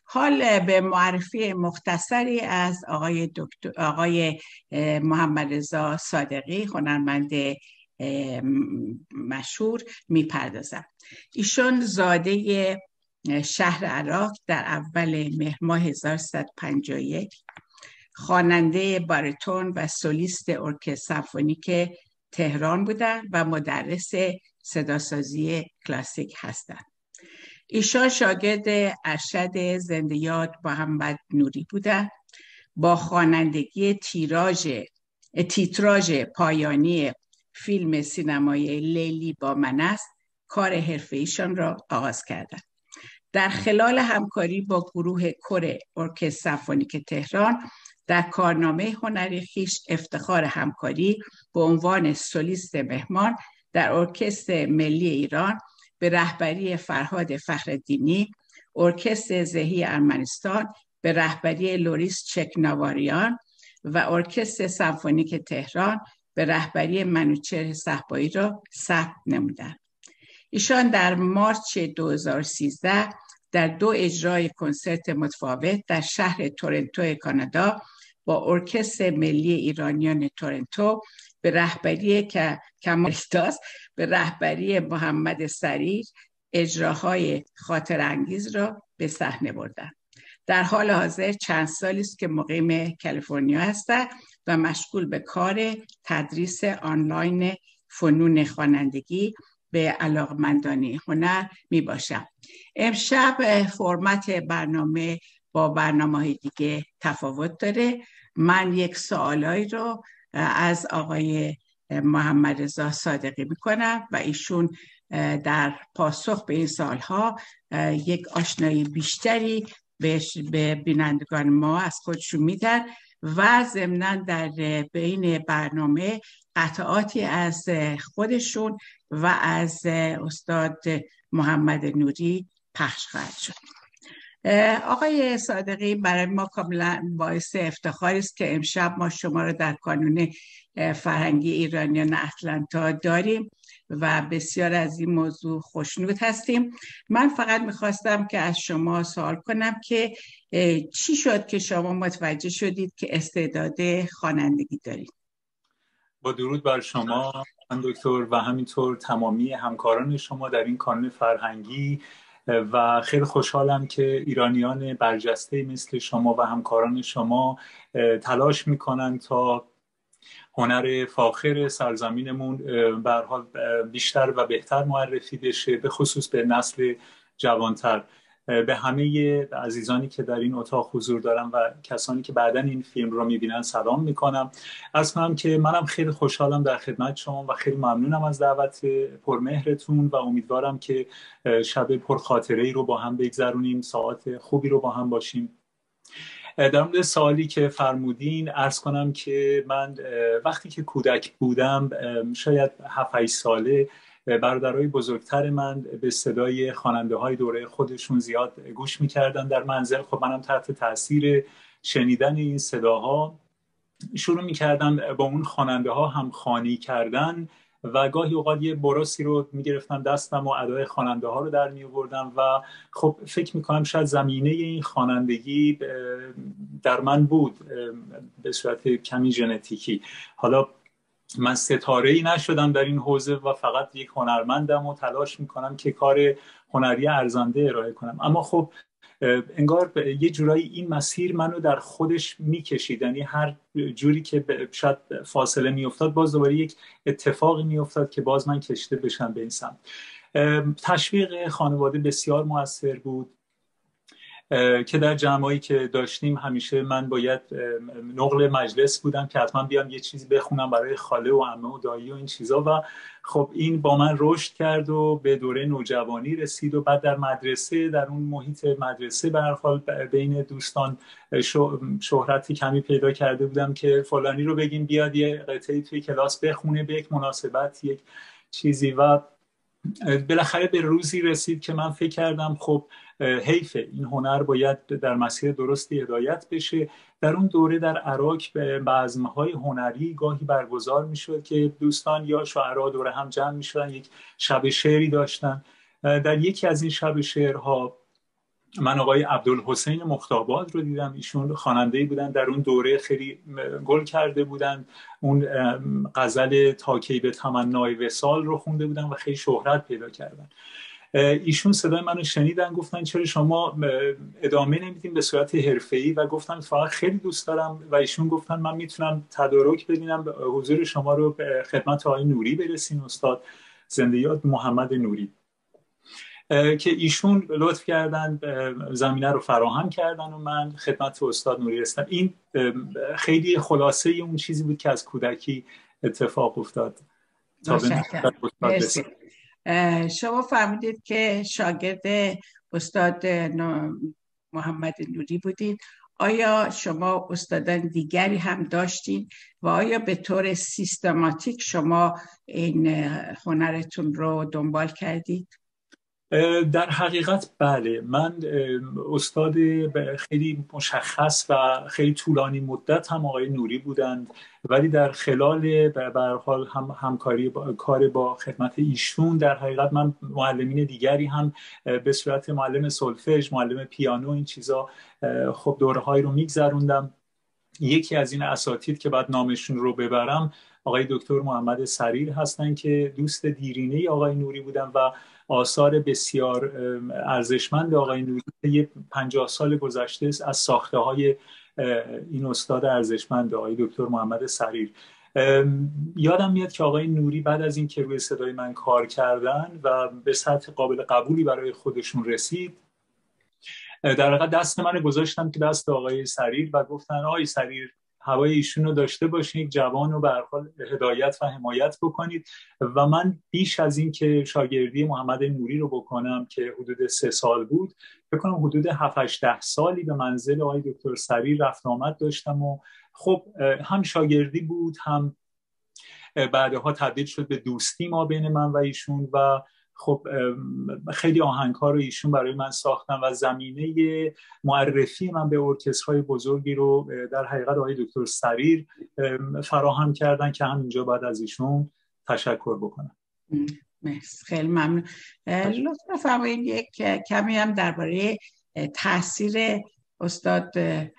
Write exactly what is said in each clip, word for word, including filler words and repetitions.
حال به معرفی مختصری از آقای دکتر آقای محمد رضا صادقی، هنرمند مشهور میپردازم. ایشون زاده شهر عراق در اول مهر ماه هزار و سیصد و پنجاه و یک، خواننده باریتون و سولیست ارکستر سمفونیک تهران بودند و مدرس صداسازی کلاسیک هستند. ایشان شاگرد ارشد زنده یاد محمد نوری بودند. با خوانندگی تیراژ تیتراژ پایانی فیلم سینمایی لیلی با من است کار حرفه‌ایشان را آغاز کردند. در خلال همکاری با گروه کور ارکستر سمفونیک تهران در کارنامه هنری خویش افتخار همکاری به عنوان سولیست مهمان در ارکستر ملی ایران به رهبری فرهاد فخرالدینی، ارکستر زهی ارمنستان به رهبری لوریس چکناواریان و ارکستر سمفونیک تهران به رهبری منوچهر صهبایی را ثبت نمودند. ایشان در مارچ دو هزار و سیزده در دو اجرای کنسرت متفاوت در شهر تورنتو کانادا با ارکستر ملی ایرانیان تورنتو به رهبری کمال‌داست به رهبری محمد سریر اجراهای خاطر انگیز را به صحنه بردند. در حال حاضر چند سالی است که مقیم کالیفرنیا هستند و مشغول به کار تدریس آنلاین فنون خوانندگی به علاقمندان هنر می باشم. امشب فرمت برنامه با برنامه‌های دیگه تفاوت داره. من یک سوالایی رو از آقای محمد رضا صادقی میکنم و ایشون در پاسخ به این سوالها یک آشنایی بیشتری به بینندگان ما از خودشون میدن و ضمناً در بین برنامه قطعاتی از خودشون و از استاد محمد نوری پخش خواهد شد. آقای صادقی، برای ما کاملا باعث افتخاری است که امشب ما شما را در کانون فرهنگی ایرانیان اتلانتا داریم و بسیار از این موضوع خوشنود هستیم. من فقط میخواستم که از شما سوال کنم که چی شد که شما متوجه شدید که استعداد خوانندگی دارید؟ با درود بر شما من دکتر و همینطور تمامی همکاران شما در این کانون فرهنگی و خیلی خوشحالم که ایرانیان برجسته مثل شما و همکاران شما تلاش میکنن تا هنر فاخر سرزمینمون به هر حال بیشتر و بهتر معرفی بشه، به خصوص به نسل جوانتر. به همه عزیزانی که در این اتاق حضور دارم و کسانی که بعداً این فیلم رو میبینن سلام میکنم. عرض کنم که منم خیلی خوشحالم در خدمت شما و خیلی ممنونم از دعوت پرمهرتون و امیدوارم که شب پرخاطره‌ای رو با هم بگذرونیم، ساعت خوبی رو با هم باشیم. در مورد سوالی که فرمودین عرض کنم که من وقتی که کودک بودم، شاید هفت هشت ساله، برادرای بزرگتر من به صدای خواننده های دوره خودشون زیاد گوش میکردن در منزل. خب منم تحت تاثیر شنیدن این صداها شروع میکردم با اون خواننده ها هم خوانی کردن و گاهی اوقات یه براسی رو میگرفتم دستم و ادای خواننده ها رو در میآوردم و خب فکر میکنم شاید زمینه این خوانندگی در من بود به صورت کمی ژنتیکی. حالا من ستاره‌ای نشدم در این حوزه و فقط یک هنرمندم و تلاش میکنم که کار هنری ارزنده ارائه کنم، اما خب انگار یه جورایی این مسیر منو در خودش میکشید. یعنی هر جوری که شاید فاصله میافتاد باز دوباره یک اتفاقی میافتاد که باز من کشیده بشم به این سمت. تشویق خانواده بسیار مؤثر بود که در جمعایی که داشتیم همیشه من باید نقل مجلس بودم که حتما بیام یه چیزی بخونم برای خاله و عمه و دایی و این چیزا و خب این با من رشد کرد و به دوره نوجوانی رسید و بعد در مدرسه، در اون محیط مدرسه به هر حال بین دوستان شهرتی کمی پیدا کرده بودم که فلانی رو بگیم بیاد یه قطعه توی کلاس بخونه به یک مناسبت یک چیزی و بالاخره به روزی رسید که من فکر کردم خب حیفه، این هنر باید در مسیر درستی هدایت بشه. در اون دوره در عراق به بزم‌های هنری گاهی برگزار میشد که دوستان یا شاعرها دوره هم جمع میشدن، یک شب شعری داشتن. در یکی از این شب شعرها من آقای عبدالحسین مختاباد رو دیدم. ایشون خواننده‌ای بودن، در اون دوره خیلی گل کرده بودن. اون غزل تا کی به تمنای وصال رو خونده بودن و خیلی شهرت پیدا کردن. ایشون صدای منو شنیدن، گفتن چرا شما ادامه نمیدین به صورت حرفه‌ای؟ و گفتم فقط خیلی دوست دارم. و ایشون گفتن من میتونم تدارک ببینم حضور شما رو به خدمت آقای نوری برسین، استاد زنده یاد محمد نوری، که ایشون لطف کردن زمینه رو فراهم کردن و من خدمت استاد نوری رسیدم. این خیلی خلاصه اون چیزی بود که از کودکی اتفاق افتاد. مرسی. شما فهمیدید که شاگرد استاد محمد نوری بودید. آیا شما استادان دیگری هم داشتین و آیا به طور سیستماتیک شما این هنرتون رو دنبال کردید؟ در حقیقت بله. من استاد خیلی مشخص و خیلی طولانی مدت هم آقای نوری بودند، ولی در خلال به هر حال هم همکاری با کار با خدمت ایشون در حقیقت من معلمین دیگری هم به صورت معلم سولفژ، معلم پیانو، این چیزا خب دوره‌هایی رو میگذروندم. یکی از این اساتید که بعد نامشون رو ببرم آقای دکتر محمد سریر هستن که دوست دیرینه آقای نوری بودن و آثار بسیار ارزشمند آقای نوری یه پنجاه سال گذشته از ساخته های این استاد ارزشمند آقای دکتر محمد سریر. یادم میاد که آقای نوری بعد از این که روی صدای من کار کردن و به سطح قابل قبولی برای خودشون رسید، در واقع دست من گذاشتم که دست آقای سریر و گفتن آقای سریر هوای ایشون رو داشته باشین، یک جوان رو به هر حال هدایت و حمایت بکنید. و من بیش از این که شاگردی محمد نوری رو بکنم که حدود سه سال بود، فکر کنم حدود هفت هشت ده سالی به منزل آقای دکتر سریر رفت آمد داشتم و خب هم شاگردی بود، هم بعدها تبدیل شد به دوستی ما بین من و ایشون و خب خیلی آهنگ‌ها رو ایشون برای من ساختن و زمینه معرفی من به ارکسترهای بزرگی رو در حقیقت آقای دکتر سریر فراهم کردن که همینجا بعد از ایشون تشکر بکنم. مرسی، خیلی ممنون. لطفا فرمایید یک کمی هم درباره تاثیر استاد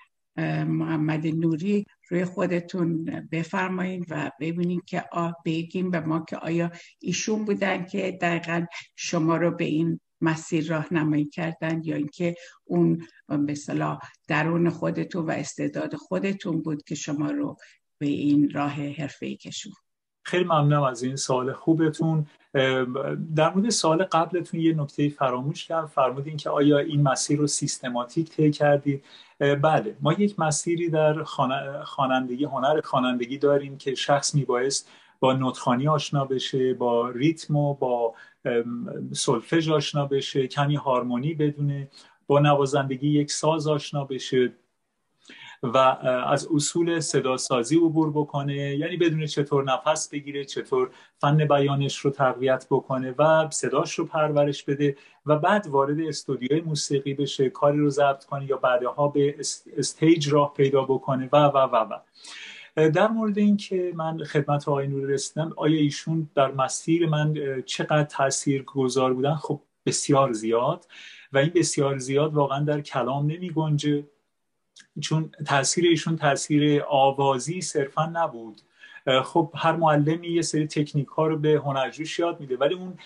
محمد نوری روی خودتون بفرمایید و ببینید که آه بگیم به ما که آیا ایشون بودن که دقیقاً شما رو به این مسیر راهنمایی کردن یا اینکه اون به اصطلاح درون خودتون و استعداد خودتون بود که شما رو به این راه حرفه‌ای کشوند. خیلی ممنونم از این سوال خوبتون. در مورد سوال قبلتون یه نکته فراموش کردم، فرمودین که آیا این مسیر رو سیستماتیک طی کردید؟ بله، ما یک مسیری در خوانندگی، هنر خوانندگی داریم که شخص میبایست با نوت‌خوانی آشنا بشه، با ریتم و با سولفژ آشنا بشه، کمی هارمونی بدونه، با نوازندگی یک ساز آشنا بشه و از اصول صداسازی عبور بکنه، یعنی بدونه چطور نفس بگیره، چطور فن بیانش رو تقویت بکنه و صداش رو پرورش بده و بعد وارد استودیوی موسیقی بشه، کاری رو ضبط کنه یا بعدها به استیج راه پیدا بکنه و و و و در مورد این که من خدمت آقای نوری رسیدم، آیا ایشون در مسیر من چقدر تاثیرگذار بودن؟ خب بسیار زیاد و این بسیار زیاد واقعا در کلام نمی گنجه، چون تاثیر ایشون تاثیر آوازی صرفا نبود. خب هر معلمی یه سری تکنیک ها رو به هنرجوش یاد میده، ولی اون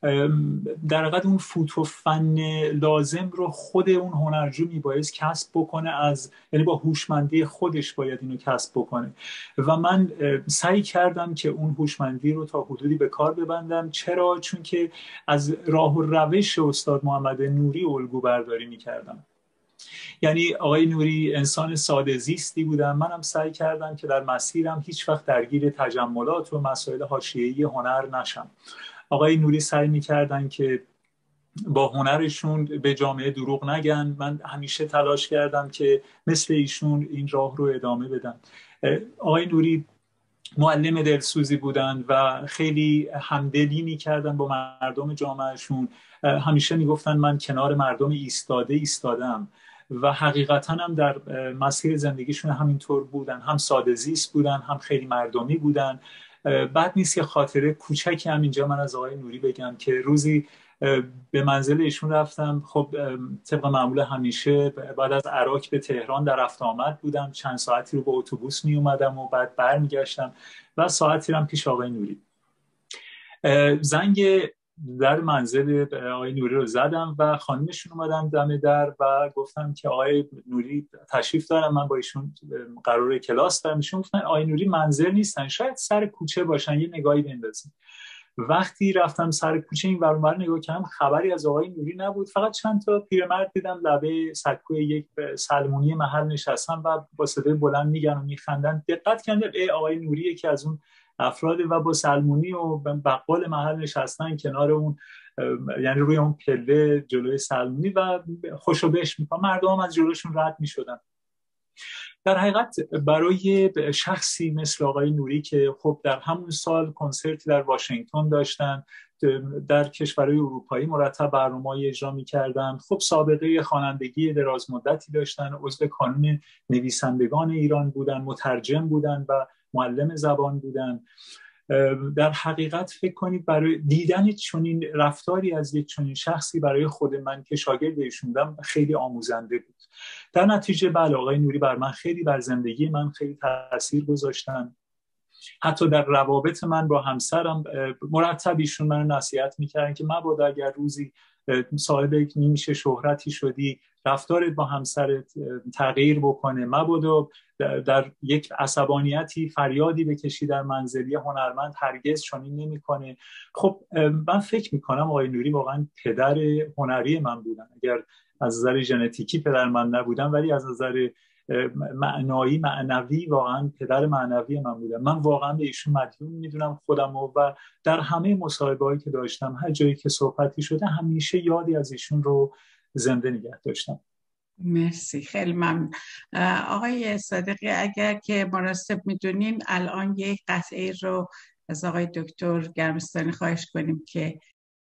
در واقع اون فوت و فن لازم رو خود اون هنرجو میبایست کسب بکنه، از یعنی با هوشمندی خودش باید اینو کسب بکنه و من سعی کردم که اون هوشمندی رو تا حدودی به کار ببندم. چرا؟ چون که از راه و روش استاد محمد نوری الگو برداری میکردم. یعنی آقای نوری انسان ساده زیستی بودن، منم سعی کردم که در مسیرم هیچ وقت درگیر تجملات و مسائل حاشیه‌ای هنر نشم. آقای نوری سعی می‌کردن که با هنرشون به جامعه دروغ نگن. من همیشه تلاش کردم که مثل ایشون این راه رو ادامه بدم. آقای نوری معلم دلسوزی بودن و خیلی همدلی می‌کردن با مردم جامعهشون. همیشه میگفتن من کنار مردم ایستاده ایستادم و حقیقتا هم در مسیر زندگیشون همینطور بودن، هم ساده زیست بودن، هم خیلی مردمی بودن. بعد نیست که خاطره کوچکی هم اینجا من از آقای نوری بگم که روزی به منزل ایشون رفتم. خب طبق معمول همیشه بعد از عراق به تهران در رفت آمد بودم، چند ساعتی رو با اتوبوس می اومدم و بعد برمیگشتم و ساعتی رو پیش آقای نوری. زنگ در منزل آقای نوری رو زدم و خانمشون اومدن دم در و گفتم که آقای نوری تشریف دارم، من با ایشون قرار کلاس دارم. ایشون گفتن آقای نوری منزل نیستن، شاید سر کوچه باشن، یه نگاهی بندازید. وقتی رفتم سر کوچه این ور اون ور نگاه کردم، خبری از آقای نوری نبود، فقط چند تا پیرمرد دیدم لبه سکوی یک سلمونی محل نشستن و با صدای بلند میگن و میخندن. دقت کردم ای آقای نوری یکی از اون افراد و با سلمونی و بقال محل نشستن کنار اون، یعنی روی اون پله جلوی سلمونی و خوشو بش میکنن. مردم هم از جلوشون رد میشدن. در حقیقت برای شخصی مثل آقای نوری که خب در همون سال کنسرتی در واشنگتن داشتن، در کشورهای اروپایی مرتب برنامه‌ای اجرا می‌کردن، خب سابقه خوانندگی دراز مدتی داشتن، عضو کانون نویسندگان ایران بودن، مترجم بودن و معلم زبان بودن. در حقیقت فکر کنید برای دیدن چنین رفتاری از یک چنین شخصی برای خود من که شاگرد ایشون بودم خیلی آموزنده بود. در نتیجه بله آقای نوری بر من خیلی، بر زندگی من خیلی تاثیر گذاشتن. حتی در روابط من با همسرم مرتب ایشون من نصیحت میکردن که مبادا اگر روزی صاحب یک نیمچه شهرتی شدی رفتارت با همسرت تغییر بکنه، مبادا در یک عصبانیتی فریادی بکشی در منزلی هنرمند، هرگز چنین نمیکنه. خب من فکر میکنم آقای نوری واقعا پدر هنری من بودن. اگر از نظر ژنتیکی پدر من نبودن ولی از نظر معنایی معنوی واقعا پدر معنوی من بودن. من واقعا به ایشون مدیون میدونم خودم و در همه مصاحبه‌هایی که داشتم هر جایی که صحبتی شده همیشه یادی از ایشون رو زنده نگه داشتم. مرسی، خیلی ممنون. آقای صادقی اگر که مناسب میدونین الان یک قطعه رو از آقای دکتر گرمستانی خواهش کنیم که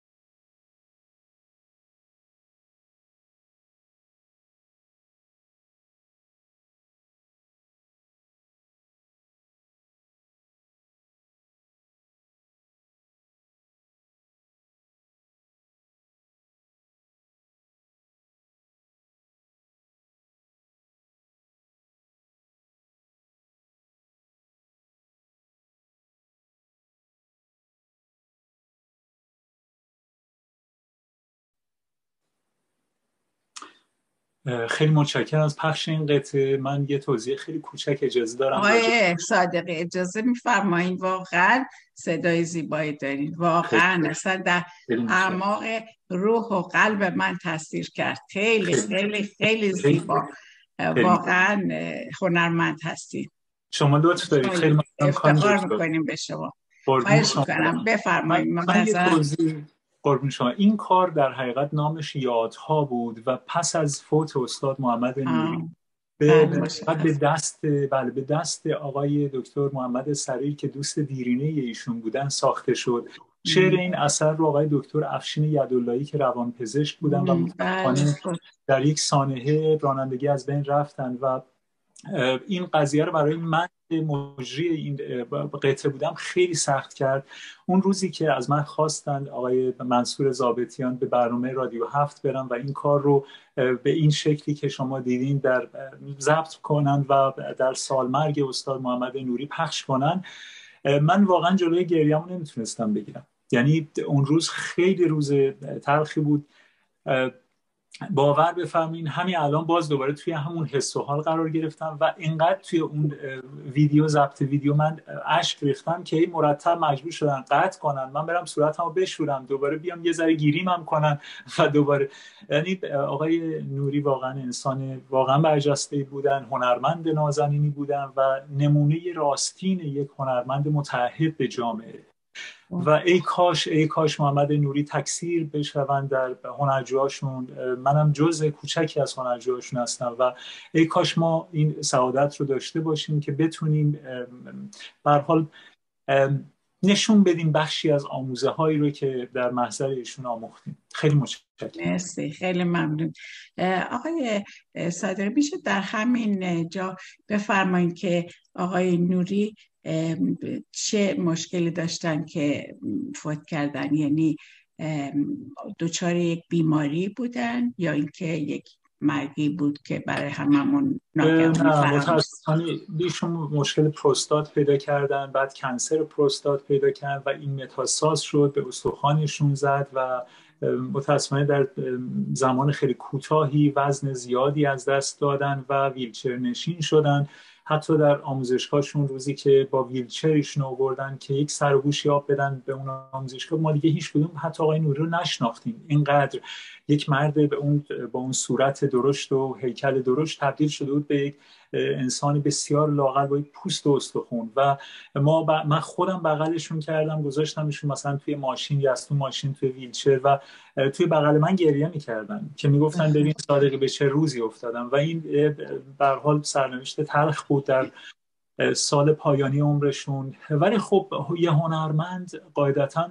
خیلی متشکرم از پخش این قطعه. من یه توضیح خیلی کوچک اجازه دارم. آقای صادقی اجازه میفرمایید، واقعا صدای زیبایی دارید، واقعا اصلا در اعماق روح و قلب من تاثیر کرد. خیلی خیلی خیلی زیبا، واقعا هنرمند هستید. شما لطف دارید، خیلی افتخار میکنیم به شما. خواهش میکنم بفرمایید. من یه توضیح قربون شما. این کار در حقیقت نامش یادها بود و پس از فوت استاد محمد نوری به به دست بله به دست آقای دکتر محمد سریع که دوست دیرینه ایشون بودن ساخته شد. شعر این اثر رو آقای دکتر افشین یداللهی که روانپزشک بودن و متأسفانه در یک سانحه رانندگی از بین رفتن و این قضیه رو برای من مجری این قطعه بودم خیلی سخت کرد. اون روزی که از من خواستن آقای منصور ضابطیان به برنامه رادیو هفت برم و این کار رو به این شکلی که شما دیدین در ضبط کنن و در سالمرگ استاد محمد نوری پخش کنن، من واقعا جلوی گریه‌مو نمیتونستم بگیرم. یعنی اون روز خیلی روز تلخی بود. باور بفرمایید همین الان باز دوباره توی همون حس و حال قرار گرفتم و اینقدر توی اون ویدیو ضبط ویدیو من اشک ریختم که مرتب مجبور شدن قطع کنن، من برم صورتمو بشورم، دوباره بیام یه ذره گیریم هم کنن و دوباره. یعنی آقای نوری واقعا انسان واقعا برجسته بودن، هنرمند نازنینی بودن و نمونه راستین یک هنرمند متعهد به جامعه. و ای کاش ای کاش محمد نوری تکثیر بشوند در هنرجوهاشون. منم جزء کوچکی از هنرجوهاشون هستم و ای کاش ما این سعادت رو داشته باشیم که بتونیم به هر حال نشون بدیم بخشی از آموزه هایی رو که در محضر ایشون آموختیم. خیلی متشکرم. مرسی، خیلی ممنون. آقای صادقی میشه در همین جا بفرمایید که آقای نوری چه مشکلی داشتن که فوت کردن؟ یعنی دچار یک بیماری بودن یا اینکه یک مرگی بود که برای هممون ناگهانی نه، فرا رسید؟ متاسفانه بیشون مشکل پروستات پیدا کردن، بعد کنسر پروستات پیدا کردن و این متاستاز شد، به استخوانشون زد و متاسفانه در زمان خیلی کوتاهی وزن زیادی از دست دادن و ویلچر نشین شدن. حتی در آموزشگاهشون روزی که با ویلچرشون آوردن که یک سر و گوشی آب بدن به اون آموزشگاه، ما دیگه هیچ کدوم حتی آقای نوری رو نشناختیم. اینقدر یک مرد به اون با اون صورت درشت و هیکل درشت تبدیل شده بود به یک انسان بسیار لاغر با یک پوست و استخوان. و ما ب... من خودم بغلشون کردم، گذاشتمشون مثلا توی ماشین یا از تو ماشین توی ویلچر و توی بغل من گریه میکردن که میگفتن ببین صادقی به چه روزی افتادم. و این به هر حال سرنوشت تلخ بود در سال پایانی عمرشون. ولی خب یه هنرمند قاعدتاً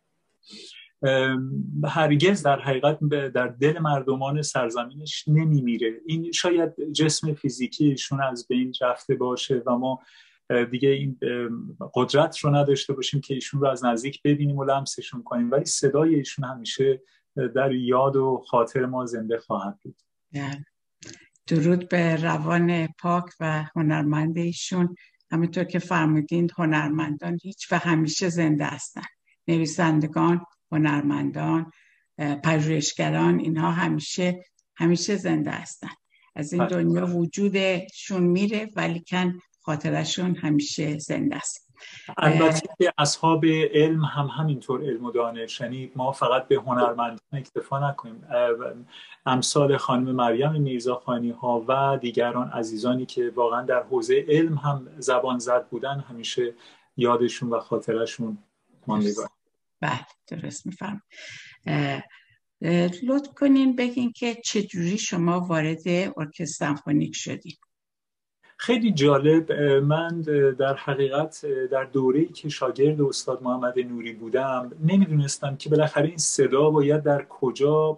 هرگز در حقیقت در دل مردمان سرزمینش نمیمیره. این شاید جسم فیزیکیشون از بین رفته باشه و ما دیگه این قدرت رو نداشته باشیم که ایشون رو از نزدیک ببینیم و لمسشون کنیم، ولی صدای ایشون همیشه در یاد و خاطر ما زنده خواهد بود. درود به روان پاک و هنرمند ایشون. همونطور که فرمودین هنرمندان هیچ و همیشه زنده هستن. نویسندگان، هنرمندان، پژوهشگران، اینها همیشه همیشه زنده هستن. از این دنیا وجودشون میره ولی کن خاطرشون همیشه زنده است. البته که اصحاب علم هم همینطور علم و دانش، یعنی ما فقط به هنرمندان اکتفا نکنیم. امثال خانم مریم میرزاخانی ها و دیگران عزیزانی که واقعا در حوزه علم هم زبان زد بودن همیشه یادشون و خاطرشون ماندگار. بله درست میفهم. لطف کنین بگین که چجوری شما وارد ارکستر سمفونیک شدین؟ خیلی جالب. من در حقیقت در دوره‌ای که شاگرد استاد محمد نوری بودم نمیدونستم که بالاخره این صدا باید در کجا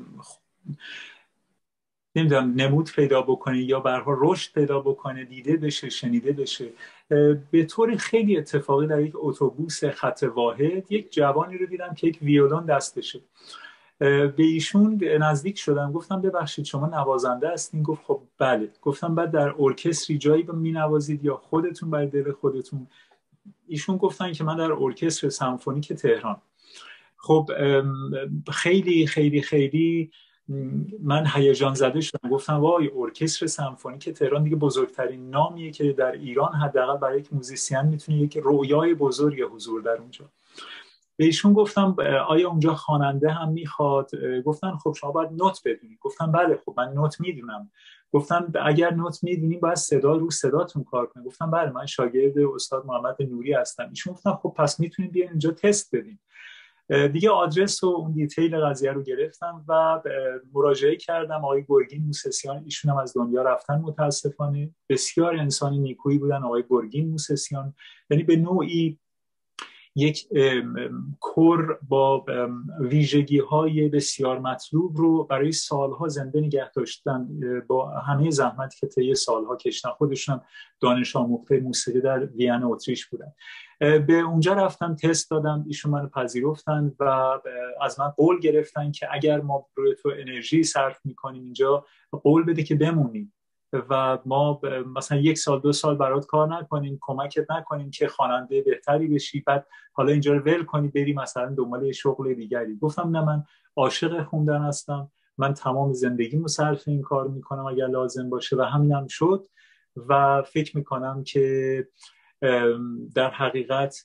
نمیدونم نمود پیدا بکنه یا به هر حال رشد پیدا بکنه، دیده بشه، شنیده بشه. به طور خیلی اتفاقی در یک اتوبوس خط واحد یک جوانی رو دیدم که یک ویولون دستشه. به ایشون نزدیک شدم، گفتم ببخشید شما نوازنده هستین؟ گفت خب بله. گفتم بعد در ارکستری جایی می نوازید یا خودتون بر دل خودتون؟ ایشون گفتن که من در ارکستر سمفونیک تهران. خب خیلی خیلی خیلی من هیجان زده شدم. گفتم وای، ارکستر سمفونیک تهران دیگه بزرگترین نامیه که در ایران حداقل برای یک موزیسین میتونه یک رویای بزرگی حضور در اونجا. به ایشون گفتم آیا اونجا خواننده هم میخواد؟ گفتن خب شما باید نوت بدونید. گفتم بله خب من نوت میدونم. گفتم اگر نوت میدونید باید صدا رو صداتون کار کنه. گفتم بله من شاگرد استاد محمد نوری هستم. ایشون گفتن خب پس میتونید بیاین اینجا تست بدین. دیگه آدرس و اون دیتیل قضیه رو گرفتم و مراجعه کردم. آقای گرگین موسسیان، ایشون هم از دنیا رفتن متاسفانه. بسیار انسان نیکویی بودن آقای گرگین موسسیان، یعنی به نوعی یک کور با ویژگی های بسیار مطلوب رو برای سالها زنده نگه داشتن با همه زحمتی که طی سالها کشتن. خودشون دانش آموخته موسیقی در وین اتریش بودن. به اونجا رفتم، تست دادم، ایشون منو پذیرفتن و از من قول گرفتن که اگر ما روی تو انرژی صرف میکنیم اینجا، قول بده که بمونیم و ما مثلا یک سال دو سال برات کار نکنیم، کمکت نکنیم که خواننده بهتری بشی، بعد حالا اینجا رو ول کنی بری مثلا دنبال شغل دیگری. گفتم نه، من عاشق خوندن هستم، من تمام زندگیمو صرف این کار میکنم اگر لازم باشه و همینم شد. و فکر میکنم که در حقیقت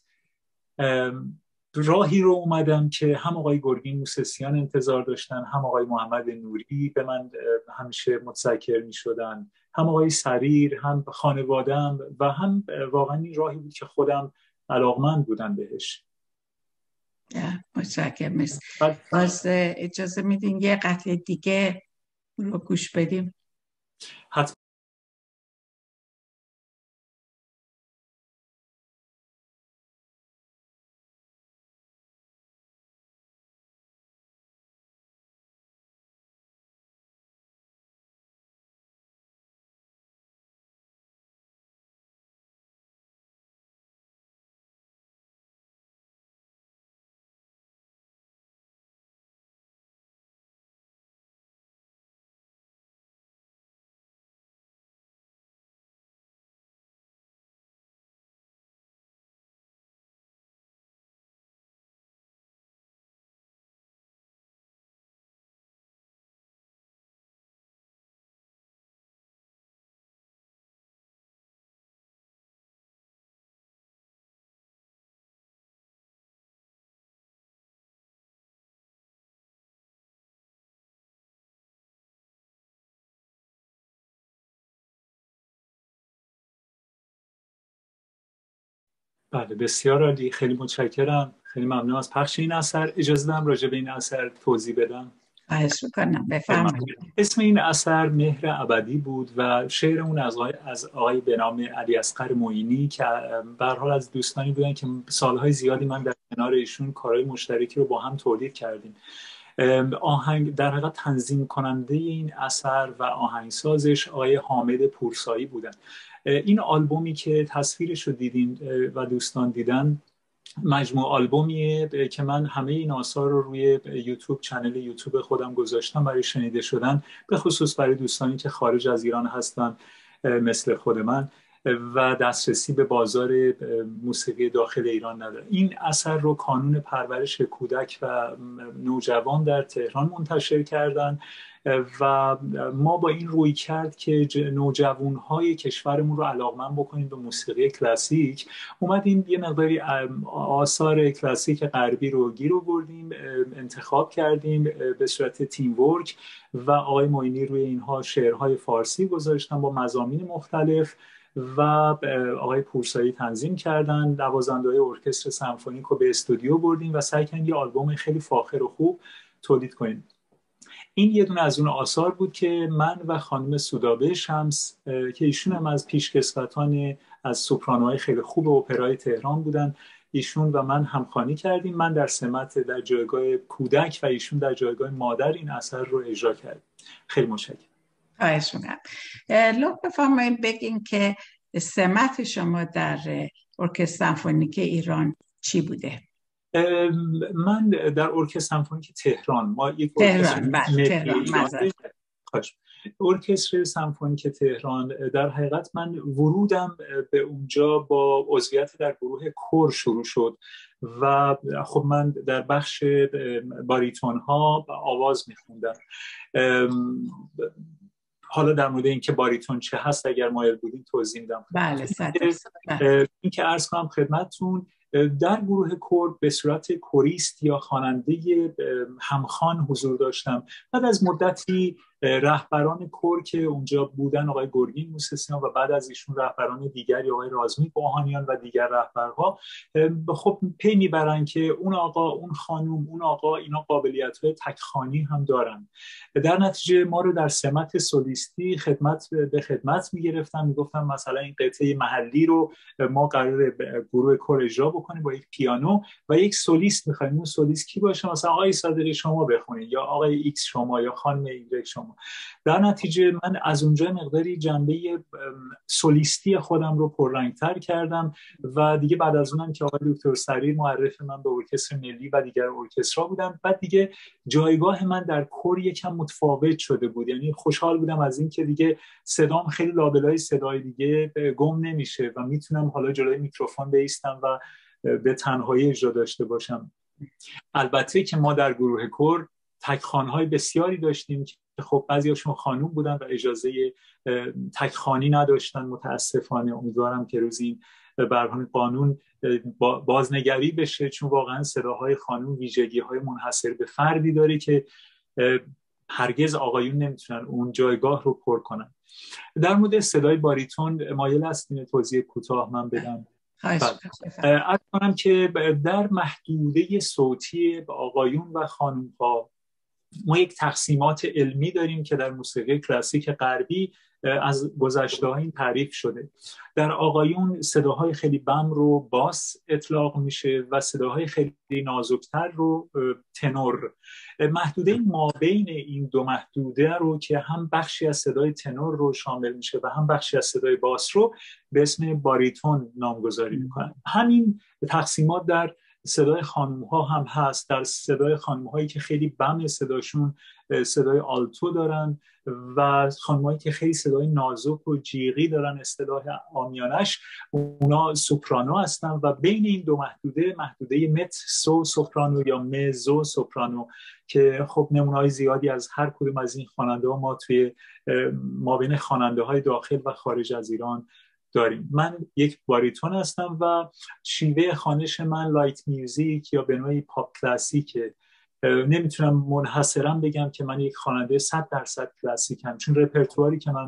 راهی رو اومدم که هم آقای گرگین موسسیان انتظار داشتن، هم آقای محمد نوری به من همیشه متذکر می شدن، هم آقای سریر، هم خانوادم و هم واقعا این راهی بود که خودم علاقمند بودم بهش. متشکرم. مرسی. باز اجازه میدین یه قطعه دیگه رو گوش بدیم؟ حتما. بله بسیار عالی، خیلی متشکرم، خیلی ممنون از پخش این اثر. اجازه دارم راجع به این اثر توضیح بدم؟ خواهش میکنم، بفرمایید. اسم این اثر مهر ابدی بود و شعر اون از آقای, از آقای به نام علی اصغر معینی که به هر حال از دوستانی بودن که سالهای زیادی من در کنار ایشون کارهای مشترکی رو با هم تولید کردیم. آهنگ در حقیقت تنظیم کننده این اثر و آهنگسازش آقای حامد پورسایی بودن. این آلبومی که تصویرش رو دیدین و دوستان دیدن مجموع آلبومیه که من همه این آثار رو روی یوتیوب، چنل یوتیوب خودم گذاشتم برای شنیده شدن، به خصوص برای دوستانی که خارج از ایران هستن مثل خود من و دسترسی به بازار موسیقی داخل ایران نداره. این اثر رو کانون پرورش کودک و نوجوان در تهران منتشر کردن و ما با این روی کرد که نوجوانهای کشورمون رو علاقمند بکنیم به موسیقی کلاسیک، اومدیم یه مقداری آثار کلاسیک غربی رو گیر آوردیم، انتخاب کردیم به صورت تیم ورک و آقای معینی روی اینها شعرهای فارسی گذاشتن با مضامین مختلف و آقای پورسایی تنظیم کردن. نوازنده‌های ارکستر سمفونیک رو به استودیو بردیم و سعی کردیم یه آلبوم خیلی فاخر و خوب تولید کنیم. این یه دونه از اون آثار بود که من و خانم سودابه شمس که ایشون هم از پیشکسوتان از سوپرانوهای خیلی خوب اپرای تهران بودن، ایشون و من همخوانی کردیم. من در سمت در جایگاه کودک و ایشون در جایگاه مادر این اثر رو اجرا کردیم. خیلی متشکرم. خواهش می‌کنم. لطف بفرمایید بگین که سمت شما در ارکستر سمفونیک ایران چی بوده؟ من در ارکستر سمفونیک تهران، ما یک تهران بله تهران ارکستر سمفونیک تهران، در حقیقت من ورودم به اونجا با عضویت در گروه کور شروع شد و خب من در بخش باریتون ها آواز میخوندم. حالا در مورد اینکه باریتون چه هست اگر مایل بودین توضیح میدم. بله صد این که عرض کنم خدمتتون، در گروه کور به صورت کوریست یا خواننده همخوان حضور داشتم. بعد از مدتی رهبران کور که اونجا بودن، آقای گرگین موسیسیان و بعد از ایشون رهبران دیگری آقای رازمی باهانیان و دیگر رهبرها، خب پی میبرن که اون آقا، اون خانوم، اون آقا اینا قابلیت‌های تک‌خوانی هم دارن. در نتیجه ما رو در سمت سولیستی خدمت به خدمت میگرفتن، میگفتن مثلا این قطعه محلی رو ما قراره گروه کور اجرا بکنیم با یک پیانو و یک سولیست می‌خوایم. اون سولیست کی باشه؟ مثلا آقای صادقی شما بخونید یا آقای ایکس شما یا خانم ایگرگ شما. در نتیجه من از اونجا مقداری جنبه سولیستی خودم رو پررنگ‌تر کردم و دیگه بعد از اونم که آقای دکتر سریر معرف من به ارکستر ملی و دیگر ارکسترها بودم، بعد دیگه جایگاه من در کور یکم متفاوت شده بود. یعنی خوشحال بودم از این که دیگه صدام خیلی لابلای صدای دیگه گم نمیشه و میتونم حالا جلوی میکروفون بایستم و به تنهایی اجرا داشته باشم. البته که ما در گروه کور تک‌خوان‌های بسیاری داشتیم که خب بعضی‌هاشون خانوم بودن و اجازه تک‌خوانی نداشتن متاسفانه. امیدوارم که روزی این برنامه قانون بازنگری بشه، چون واقعا صداهای خانوم ویژگی‌های منحصر به فردی داره که هرگز آقایون نمیتونن اون جایگاه رو پر کنن. در مورد صدای باریتون مایل هستین توضیح کوتاه من بدم؟ عرض کنم که در محدوده صوتی آقایون و خانم‌ها ما یک تقسیمات علمی داریم که در موسیقی کلاسیک غربی از گذشته‌ها این تعریف شده. در آقایون صداهای خیلی بم رو باس اطلاق میشه و صداهای خیلی نازکتر رو تنور. محدوده مابین این دو محدوده رو که هم بخشی از صدای تنور رو شامل میشه و هم بخشی از صدای باس رو به اسم باریتون نامگذاری میکنن. همین تقسیمات در صدای خانم ها هم هست. در صدای خانم هایی که خیلی بم صداشون صدای آلتو دارن و خانم هایی که خیلی صدای نازک و جیغی دارن، اصطلاح عامیانش اونا سوپرانو هستن و بین این دو محدوده، محدوده متسو سوپرانو یا مزو سوپرانو که خب نمونه‌های زیادی از هر کدوم از این خواننده ها ما توی مابین خواننده های داخل و خارج از ایران داریم. من یک باریتون هستم و شیوه خوانش من لایت میوزیک یا به نوعی پاپ کلاسیکه. نمیتونم منحصرا بگم که من یک خواننده صد درصد کلاسیکم، چون رپرتواری که من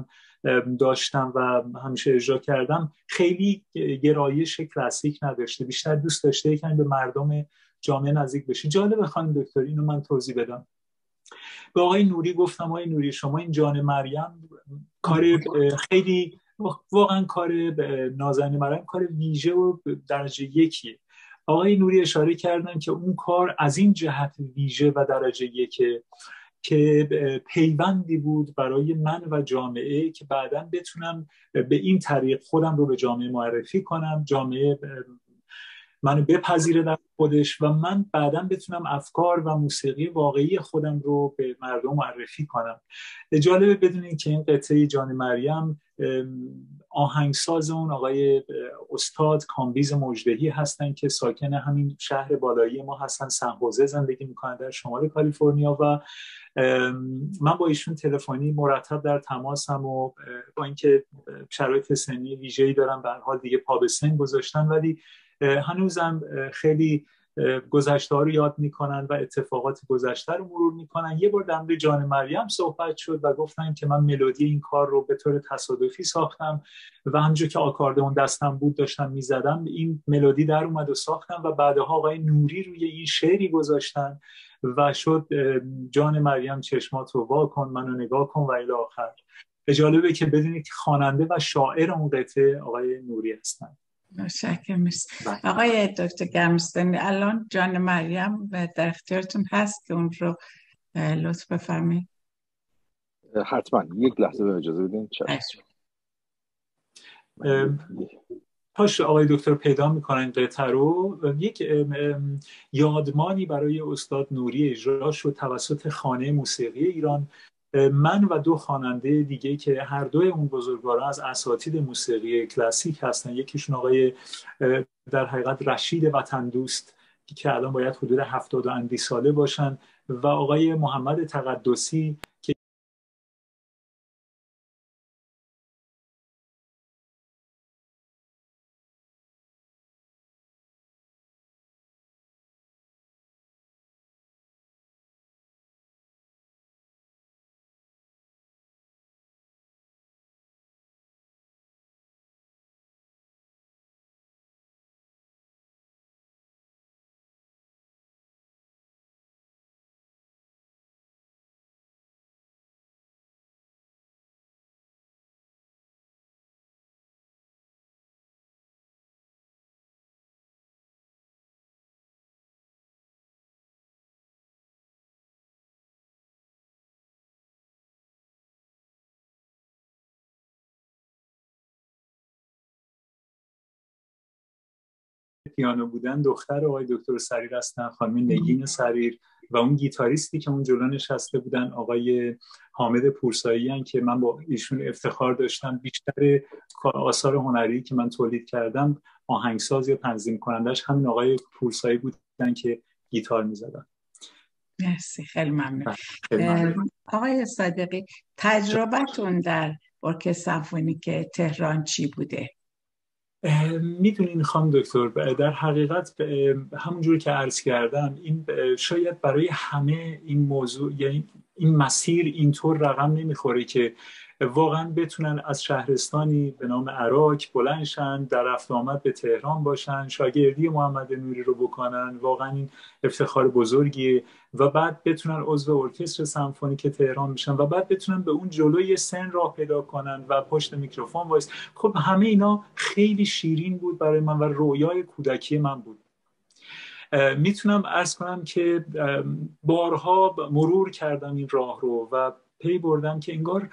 داشتم و همیشه اجرا کردم خیلی گرایش کلاسیک نداشته، بیشتر دوست داشته یکم به مردم جامعه نزدیک بشه. جالب خانم دکتر اینو من توضیح بدم. به آقای نوری گفتم آقای نوری شما این جان مریم کار خیلی واقعا کار نازنین مریم کار ویژه و درجه یکیه. آقای نوری اشاره کردن که اون کار از این جهت ویژه و درجه یکه که پیوندی بود برای من و جامعه که بعداً بتونم به این طریق خودم رو به جامعه معرفی کنم، جامعه منو بپذیره در خودش و من بعداً بتونم افکار و موسیقی واقعی خودم رو به مردم معرفی کنم. جالبه بدونین که این قطعه جان مریم آهنگساز اون آقای استاد کامبیز مجدهی هستن که ساکن همین شهر بالایی ما هستن، سن خوزه زندگی میکنن در شمال کالیفرنیا و من با ایشون تلفنی مرتب در تماسم و با اینکه شرایط سنی ویژه‌ای دارم به هر حال دیگه پا به سن گذاشتن ولی هنوزم خیلی گذشته ها رو یاد میکنن و اتفاقات گذشته رو مرور میکنن. یه بار در مورد جان مریم صحبت شد و گفتن که من ملودی این کار رو به طور تصادفی ساختم و همونجور که آکاردئون دستم بود داشتم میزدم این ملودی در اومد و ساختم و بعدها آقای نوری روی این شعری گذاشتن و شد جان مریم چشمات رو وا کن منو نگاه کن و الی آخر. جالبه که بدونید که خواننده و شاعر اون قطعه آقای نوری هستن. متشکرم. آقای دکتر گرمستانی الان جان مریم در اختیارتون هست که اون رو لطف بفرمایید. حتما یک لحظه به اجازه بدین. پاش آقای دکتر پیدا میکنن قطعه رو. یک یادمانی برای استاد نوری اجرا شد توسط خانه موسیقی ایران. من و دو خواننده دیگه که هر دوی اون بزرگواران از اساتید موسیقی کلاسیک هستن، یکیشون آقای در حقیقت رشید وطن دوست که الان باید حدود هفتاد و اندی ساله باشن و آقای محمد تقدسی که پیانو بودن دختر آقای دکتر سریر هستن، خانم نگین سریر، و اون گیتاریستی که اون جلو نشسته بودن آقای حامد پورسایی هستن که من با ایشون افتخار داشتم. بیشتر آثار هنری که من تولید کردم آهنگساز یا تنظیم کنندش همین آقای پورسایی بودن که گیتار می‌زدن. مرسی، خیلی ممنون. آقای صادقی تجربتون در ارکستر سمفونیک تهران چی بوده؟ میدونین خانم دکتر در حقیقت همونجور که عرض کردم این شاید برای همه این موضوع یعنی این مسیر اینطور رقم نمیخوره که واقعا بتونن از شهرستانی به نام عراق بلندشن در رفت آمد به تهران باشن شاگردی محمد نوری رو بکنن. واقعا این افتخار بزرگیه و بعد بتونن عضو ارکستر سمفونیک تهران بشن و بعد بتونن به اون جلوی سن راه پیدا کنن و پشت میکروفون وایس. خب همه اینا خیلی شیرین بود برای من و رویای کودکی من بود. میتونم عرض کنم که بارها مرور کردم این راه رو و پی بردم که انگار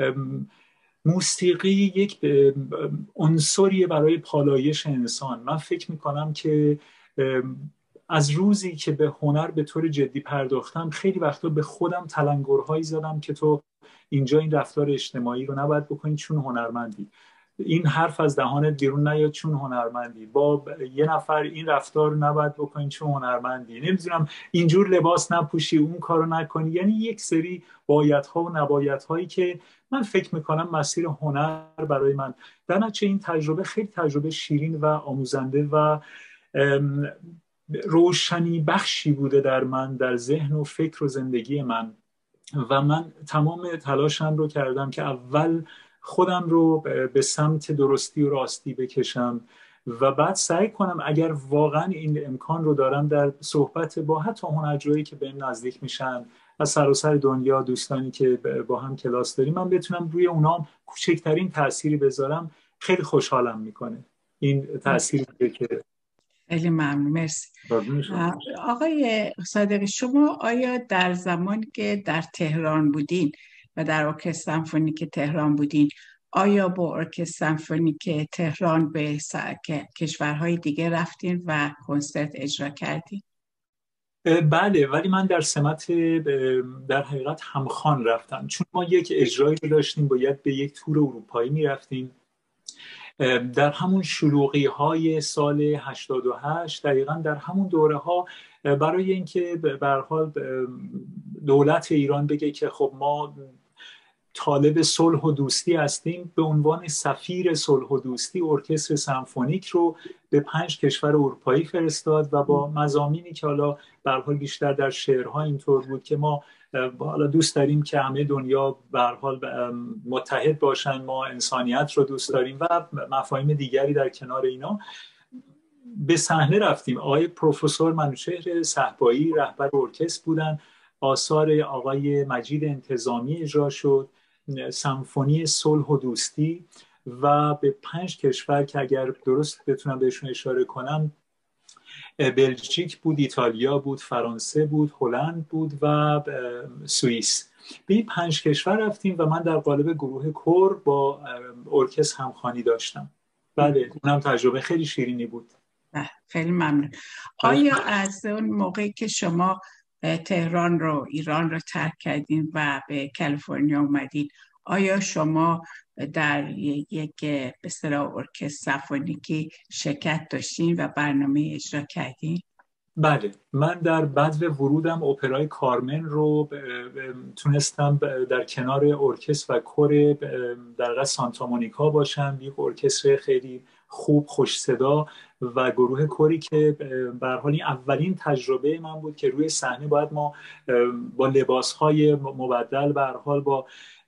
موسیقی یک عنصریه برای پالایش انسان. من فکر میکنم که از روزی که به هنر به طور جدی پرداختم خیلی وقتا به خودم تلنگرهایی زدم که تو اینجا این رفتار اجتماعی رو نباید بکنی چون هنرمندی، این حرف از دهانت بیرون نیاد چون هنرمندی، با یه نفر این رفتار نباید بکنی چون هنرمندی، نمیدونم اینجور لباس نپوشی اون کارو نکنی. یعنی یک سری بایدها و نبایدهایی که من فکر میکنم مسیر هنر برای من در نتیجه این تجربه خیلی تجربه شیرین و آموزنده و روشنی بخشی بوده در من، در ذهن و فکر و زندگی من. و من تمام تلاشم رو کردم که اول خودم رو به سمت درستی و راستی بکشم و بعد سعی کنم اگر واقعا این امکان رو دارم در صحبت با حتی هنرجویی که بهم نزدیک میشن از سراسر دنیا، دوستانی که با هم کلاس داریم، من بتونم روی اونام کوچکترین تأثیری بذارم. خیلی خوشحالم میکنه این تأثیری که. خیلی ممنون، مرسی. آقای صادقی، شما آیا در زمانی که در تهران بودین و در ارکستر سمفونیک تهران بودین، آیا با ارکستر سمفونیک تهران به کشورهای دیگه رفتین و کنسرت اجرا کردین؟ بله، ولی من در سمت در حقیقت همخوان رفتم، چون ما یک اجرایی رو داشتیم، باید به یک تور اروپایی میرفتیم. در همون شلوغی های سال هشتاد و هشت، دقیقا در همون دوره ها، برای اینکه به هر حال دولت ایران بگه که خب ما طالب صلح و دوستی هستیم، به عنوان سفیر صلح و دوستی ارکستر سمفونیک رو به پنج کشور اروپایی فرستاد و با مضامینی که حالا به هر حال بیشتر در شعرها اینطور بود که ما حالا دوست داریم که همه دنیا به هر حال متحد باشن، ما انسانیت رو دوست داریم و مفاهیم دیگری در کنار اینا، به صحنه رفتیم. آقای پروفسور منوچهر صهبایی رهبر ارکستر بودن، آثار آقای مجید انتظامی اجرا شد، سمفونی صلح و دوستی، و به پنج کشور که اگر درست بتونم بهشون اشاره کنم، بلژیک بود، ایتالیا بود، فرانسه بود، هلند بود و سوئیس. به این پنج کشور رفتیم و من در قالب گروه کور با ارکستر همخوانی داشتم. بله، اونم تجربه خیلی شیرینی بود. خیلی ممنون. آیا از اون موقعی که شما تهران رو، ایران رو ترک کردین و به کالیفرنیا اومدین، آیا شما در یک به اصطلاح ارکستر سمفونیکی شرکت داشتین و برنامه اجرا کردین؟ بله، من در بدو ورودم اپرای کارمن رو تونستم در کنار ارکستر و کور در سانتا مونیکا باشم، یک ارکستر خیلی خوب، خوش صدا و گروه کوری که به هر حال اولین تجربه من بود که روی صحنه باید ما با لباس‌های مبدل، به هر حال با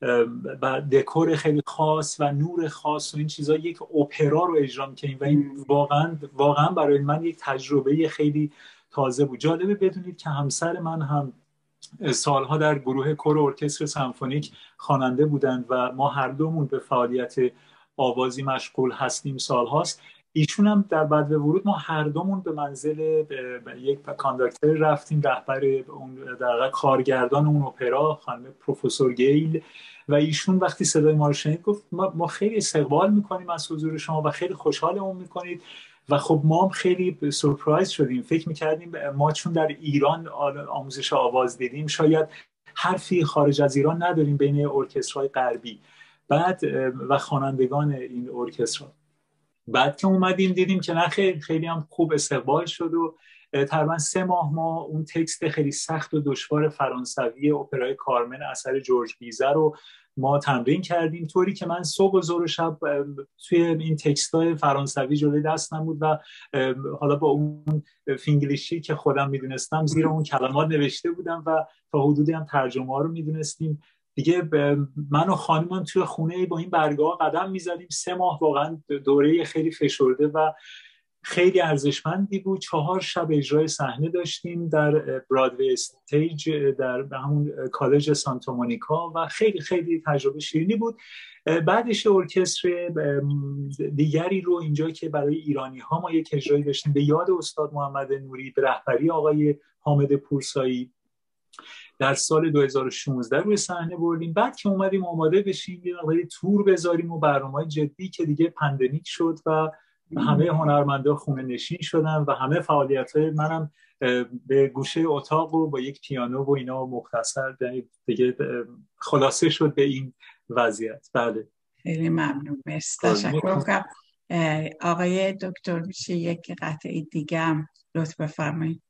دکور خیلی خاص و نور خاص و این چیزا یک اپرا رو اجرا می‌کنیم و این واقعا واقعا برای من یک تجربه خیلی تازه بود. جالبه بدونید که همسر من هم سالها در گروه کور ارکستر سمفونیک خواننده بودند و ما هر دومون به فعالیت آوازی مشغول هستیم سالهاست. ایشون هم در بعد ورود ما هر دومون به منزل یک کانداکتور رفتیم، رهبر اون در کارگردان اون اپرا خانم پروفسور گیل، و ایشون وقتی صدای ما رو شنید گفت ما, ما خیلی استقبال میکنیم از حضور شما و خیلی خوشحالمون میکنید. و خب ما هم خیلی سورپرایز شدیم، فکر میکردیم ما چون در ایران آموزش آواز دیدیم شاید حرفی خارج از ایران نداریم بین ارکسترهای غربی بعد و خوانندگان این ارکسترها. بعد که اومدیم دیدیم که نه، خیلی خیلی هم خوب استقبال شد و تقریبا سه ماه ما اون تکست خیلی سخت و دشوار فرانسوی اپرای کارمن اثر جورج بیزه رو ما تمرین کردیم، طوری که من صبح و ظهر و شب توی این تکستای فرانسوی جلوی دستم بود و حالا با اون فینگلیشی که خودم میدونستم زیر اون کلمات نوشته بودم و تا حدودی هم ترجمه ها رو میدونستیم. دیگه من و خانمم توی خونه با این برگاه قدم میزدیم. سه ماه واقعا دوره خیلی فشرده و خیلی ارزشمندی بود. چهار شب اجرای صحنه داشتیم در برادوی استیج در همون کالج سانتا مونیکا و خیلی خیلی تجربه شیرینی بود. بعدش ارکستر دیگری رو اینجا که برای ایرانی ها ما یک اجرایی داشتیم به یاد استاد محمد نوری به رهبری آقای حامد پورسایی در سال دو هزار و شانزده روی صحنه بردیم. بعد که اومدیم آماده بشیم یه مقداری تور بذاریم و برنامه‌های جدی که دیگه پندمیک شد و همه هنرمندا خونه نشین شدن و همه فعالیت‌های منم به گوشه اتاق و با یک پیانو و اینا مختصر دیگه خلاصه شد به این وضعیت. بله، خیلی ممنون، مرسی، تشکر می‌کنم. آقای دکتر میشه یک قطعه دیگه هم لطف بفرمایید.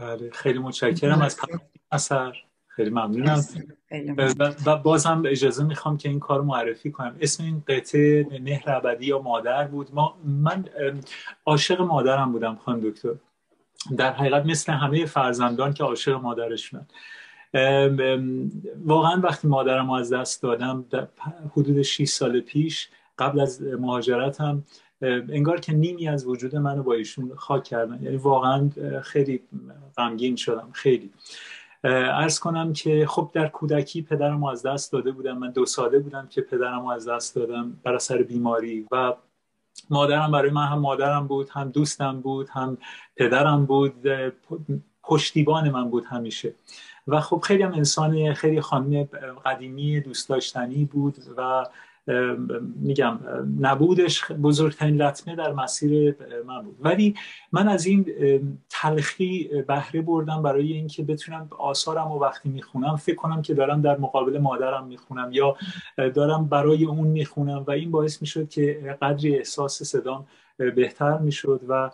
بله خیلی متشکرم از اثر، خیلی ممنونم. و, و بازم اجازه میخوام که این کار معرفی کنم. اسم این قطعه مهر ابدی یا مادر بود. ما من عاشق مادرم بودم خانم دکتر، در حقیقت مثل همه فرزندان که عاشق مادرشونن. واقعا وقتی مادرم از دست دادم در حدود شش سال پیش قبل از مهاجرتم، انگار که نیمی از وجود منو با ایشون خاک کردن. یعنی واقعا خیلی غمگین شدم. خیلی عرض کنم که خب در کودکی پدرم از دست داده بودم. من دو ساله بودم که پدرم از دست دادم بر اثر بیماری و مادرم برای من هم مادرم بود، هم دوستم بود، هم پدرم بود، پشتیبان من بود همیشه. و خب خیلی هم انسان خیلی خانم قدیمی دوست داشتنی بود و میگم نبودش بزرگترین لطمه در مسیر من بود. ولی من از این تلخی بهره بردم برای اینکه بتونم آثارم و وقتی میخونم فکر کنم که دارم در مقابل مادرم میخونم یا دارم برای اون میخونم و این باعث میشد که قدری احساس صدام بهتر میشد و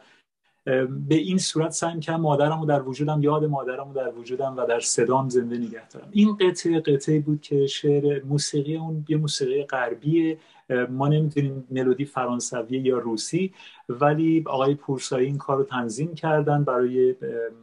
به این صورت سعی کردم مادرم رو در وجودم، یاد مادرم رو در وجودم و در صدام زنده نگه دارم. این قطعه قطعه بود که شعر موسیقی اون یه موسیقی غربیه، ما نمیدونیم ملودی فرانسوی یا روسی، ولی آقای پورسایی این کار رو تنظیم کردن برای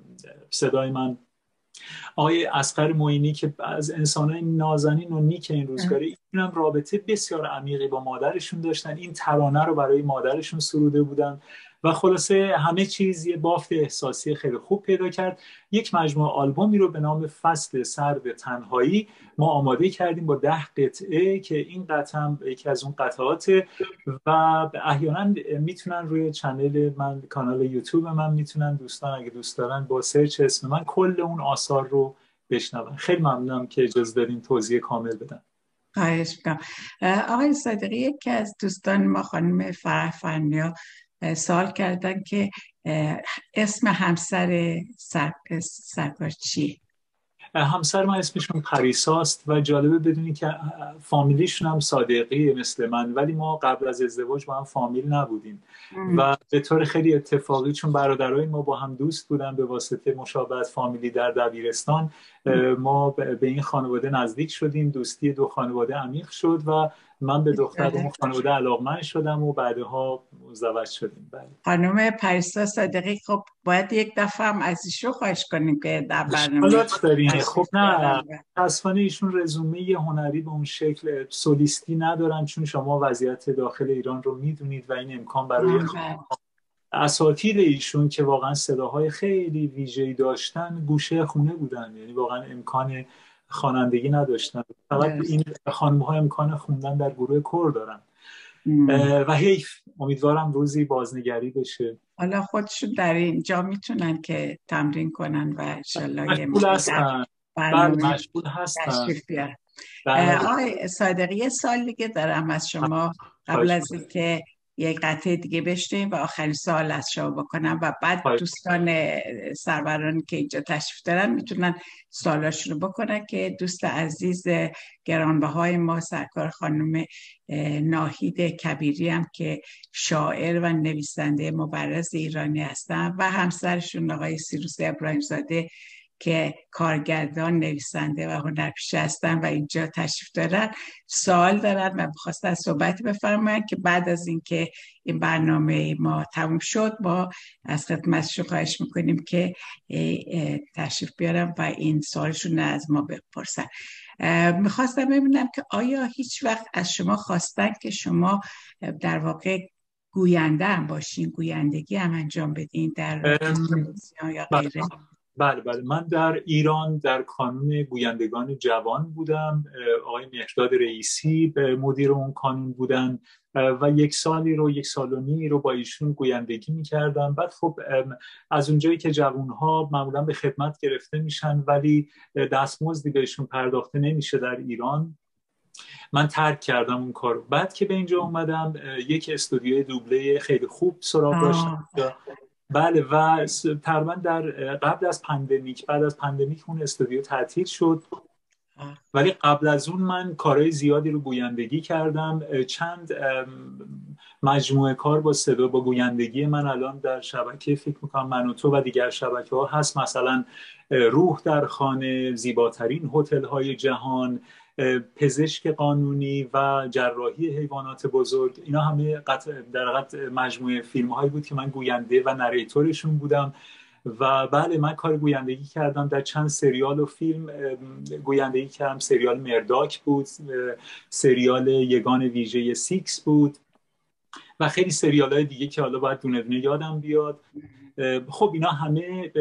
صدای من. آقای اصغر معینی که از انسانای نازنین و نیک این روزگاری، اینم رابطه بسیار عمیقی با مادرشون داشتن، این ترانه رو برای مادرشون سروده بودن و خلاصه همه چیز یه بافت احساسی خیلی خوب پیدا کرد. یک مجموعه آلبومی رو به نام فصل سرد تنهایی ما آماده کردیم با ده قطعه که این قطعه هم یکی از اون قطعاته و احیانا میتونن روی چنل من، کانال یوتیوب من، میتونن دوستان اگه دوست دارن با سرچ اسم من کل اون آثار رو بشنون. خیلی ممنونم که اجازه دادین توضیح کامل بدم. خواهش می‌کنم. آقای صادقی، یکی از دوستان ما خانم فرح فرنیا سوال کردن که اسم همسر سرکار چیه؟ همسر من اسمشون پریساست و جالبه بدونی که فامیلیشون هم صادقیه مثل من، ولی ما قبل از ازدواج با هم فامیل نبودیم ام. و به طور خیلی اتفاقی چون برادرای ما با هم دوست بودن به واسطه مشابهت فامیلی در دبیرستان ام. ما به این خانواده نزدیک شدیم، دوستی دو خانواده عمیق شد و من به دختر اون خانواده علاقمند شدم و بعدها مزدوج شدیم. بله. خانم پریسا صادقی، خب باید یک دفعه هم از ایشون خواهش کنیم که در برنامه دارین. خب نه متاسفانه ایشون رزومه هنری به اون شکل سولیستی ندارن، چون شما وضعیت داخل ایران رو میدونید و این امکان برای اساتید ایشون که واقعا صداهای خیلی ویژه‌ای داشتن گوشه خونه بودن، یعنی واقعا امکان خوانندگی نداشتن. فقط این خانم‌ها امکان خوندن در گروه کور دارن و حیف. امیدوارم روزی بازنگری بشه. حالا خودشون در اینجا میتونن که تمرین کنن و انشالله مشغول هستن. بله مشغول هستن. آقای صادقی، یه سال دیگه دارم از شما قبل از اینکه یک قطعه دیگه بشنیم و آخرین سوال از شما بکنم و بعد دوستان سروران که اینجا تشریف دارن میتونن سوالاشون رو بکنن که دوست عزیز گرانبهای ما سرکار خانم ناهید کبیری هم که شاعر و نویسنده مبرز ایرانی هستن و همسرشون آقای سیروس ابراهیم زاده که کارگردان، نویسنده و هنرپیشه هستن و اینجا تشریف دارن، سوال دارن و می‌خواستن صحبت بفرمایند که بعد از اینکه این برنامه ما تموم شد ما از خدمتشون خواهش میکنیم که تشریف بیارن و این سوالشون از ما بپرسن. میخواستم ببینم که آیا هیچ وقت از شما خواستن که شما در واقع گوینده هم باشین، گویندگی هم انجام بدین در تلویزیون یا غیره؟ بله بله، من در ایران در کانون گویندگان جوان بودم. آقای مهرداد رئیسی مدیر اون کانون بودن و یک سالی رو یک سال و نیمی رو با ایشون گویندگی می‌کردم. بعد خب از اونجایی که جوان‌ها معمولا به خدمت گرفته میشن ولی دستمزدی بهشون پرداخته نمیشه در ایران، من ترک کردم اون کارو. بعد که به اینجا اومدم یک استودیوی دوبله خیلی خوب سراغ داشتم. بله و تقریبا در قبل از پندمیک، بعد از پندمیک اون استودیو تعطیل شد ولی قبل از اون من کارهای زیادی رو گویندگی کردم. چند مجموعه کار با صدا با گویندگی من الان در شبکه فکر میکنم من و تو و دیگر شبکه ها هست، مثلا روح در خانه، زیباترین هتل های جهان، پزشک قانونی و جراحی حیوانات بزرگ. اینا همه قطع در حقیقت مجموعه فیلم هایی بود که من گوینده و نریتورشون بودم. و بله من کار گویندگی کردم در چند سریال و فیلم گویندگی کردم. سریال مرداک بود، سریال یگان ویژه سیکس بود و خیلی سریال های دیگه که حالا باید دونه دونه یادم بیاد. خب اینا همه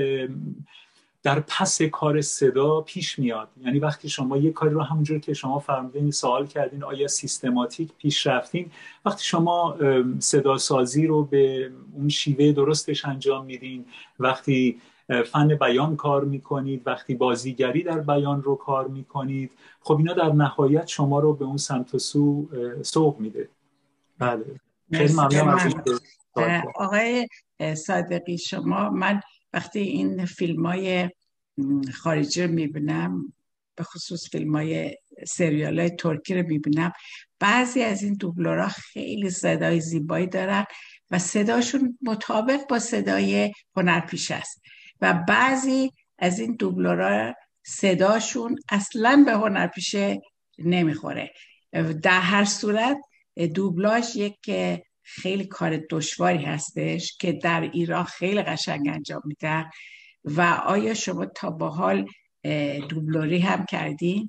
در پس کار صدا پیش میاد. یعنی وقتی شما یک کاری رو همونجور که شما فرمودین سوال کردین آیا سیستماتیک پیش رفتین، وقتی شما صدا سازی رو به اون شیوه درستش انجام میدین، وقتی فن بیان کار میکنید، وقتی بازیگری در بیان رو کار میکنید، خب اینا در نهایت شما رو به اون سمت و سو سوق میده. بله خیلی ممنونم از آقای صادقی. شما من وقتی این فیلم های خارجی رو میبینم، به خصوص فیلم های سریال های ترکی رو میبینم، بعضی از این دوبلورها خیلی صدای زیبایی دارن و صداشون مطابق با صدای هنرپیشه است و بعضی از این دوبلورها صداشون اصلا به هنرپیشه نمیخوره. در هر صورت دوبلاژ یک خیلی کار دشواری هستش که در ایران خیلی قشنگ انجام میدن. و آیا شما تا به حال دوبلوری هم کردین؟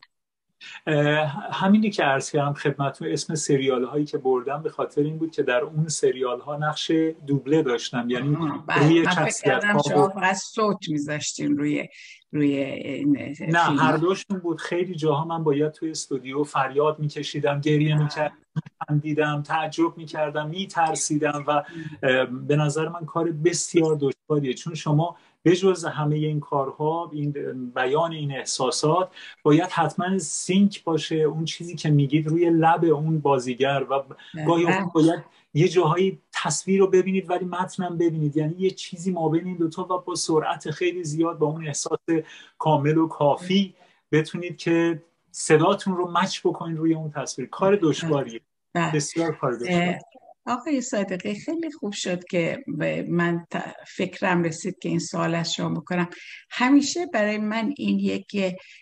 همینی که عرض کردم خدمتتون، اسم سریال هایی که بردم به خاطر این بود که در اون سریال ها نقش دوبله داشتم. یعنی روی شخصیت ها شما فقط صوت میذاشتین روی روی نه هر دوشون بود. خیلی جاها من باید توی استودیو فریاد میکشیدم، گریه میکردم، دیدم، تعجب میکردم، میترسیدم و به نظر من کار بسیار دشواریه، چون شما به جز همه این کارها، این بیان این احساسات، باید حتما سینک باشه اون چیزی که میگید روی لب اون بازیگر و گاهی اوقات باید یه جاهایی تصویر رو ببینید ولی متنم ببینید، یعنی یه چیزی ما بین این دوتا و با سرعت خیلی زیاد با اون احساس کامل و کافی بتونید که صداتون رو مچ بکنید روی اون تصویر. کار دشواریه، بسیار کار دشواریه. آقای صادقی خیلی خوب شد که من فکرم رسید که این سوال از شما بکنم. همیشه برای من این یک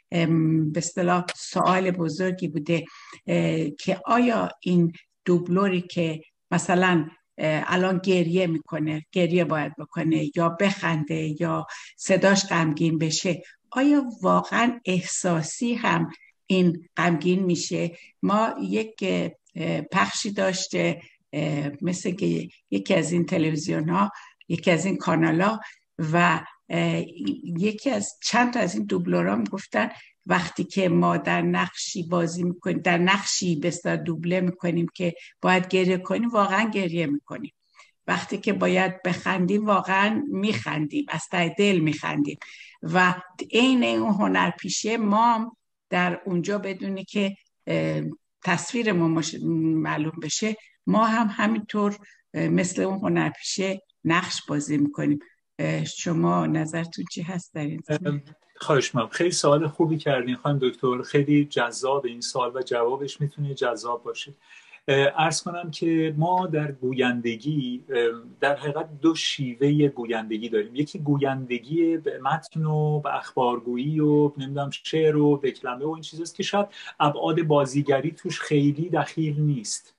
به اصطلاح سوال بزرگی بوده که آیا این دوبلوری که مثلا الان گریه میکنه، گریه باید بکنه یا بخنده یا صداش غمگین بشه، آیا واقعا احساسی هم این غمگین میشه؟ ما یک پخشی داشته مثل که یکی از این تلویزیون ها، یکی از این کانال ها و یکی از چند تا از این دوبلورها میگفتن وقتی که ما در نقشی بازی میکنیم، در نقشی بسیار دوبله میکنیم که باید گریه کنیم، واقعا گریه میکنیم. وقتی که باید بخندیم واقعا میخندیم، از ته دل میخندیم. و این اون هنرپیشه ما در اونجا بدونی که تصویر ما معلوم بشه، ما هم همینطور مثل اون هنرپیشه نقش بازی میکنیم. شما نظرتون چی هست در این زمینه؟ خواهش می‌کنم. خیلی سوال خوبی کردین خانم دکتر، خیلی جذاب این سوال و جوابش میتونه جذاب باشه. عرض کنم که ما در گویندگی در حقیقت دو شیوه گویندگی داریم. یکی گویندگی به متن و به اخبارگویی و نمیدونم شعر و دکلمه و این چیزاست که شاید ابعاد بازیگری توش خیلی دخیل نیست،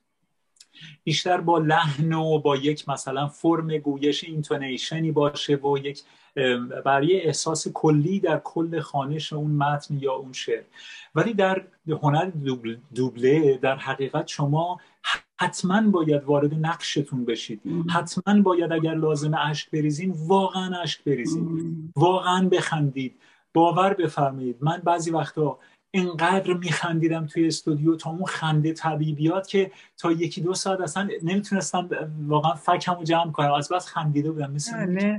بیشتر با لحن و با یک مثلا فرم گویش اینتونیشنی باشه و یک برای احساس کلی در کل خوانش اون متن یا اون شعر. ولی در هنر دوبله در حقیقت شما حتما باید وارد نقشتون بشید، حتما باید اگر لازمه اشک بریزین واقعا اشک بریزین، واقعا بخندید، باور بفرمایید. من بعضی وقتا اینقدر میخندیدم توی استودیو تا اون خنده طبیعی بیاد که تا یکی دو ساعت اصلا نمیتونستم واقعا فکمو جمع کنم، از بس خندیده بودم مثل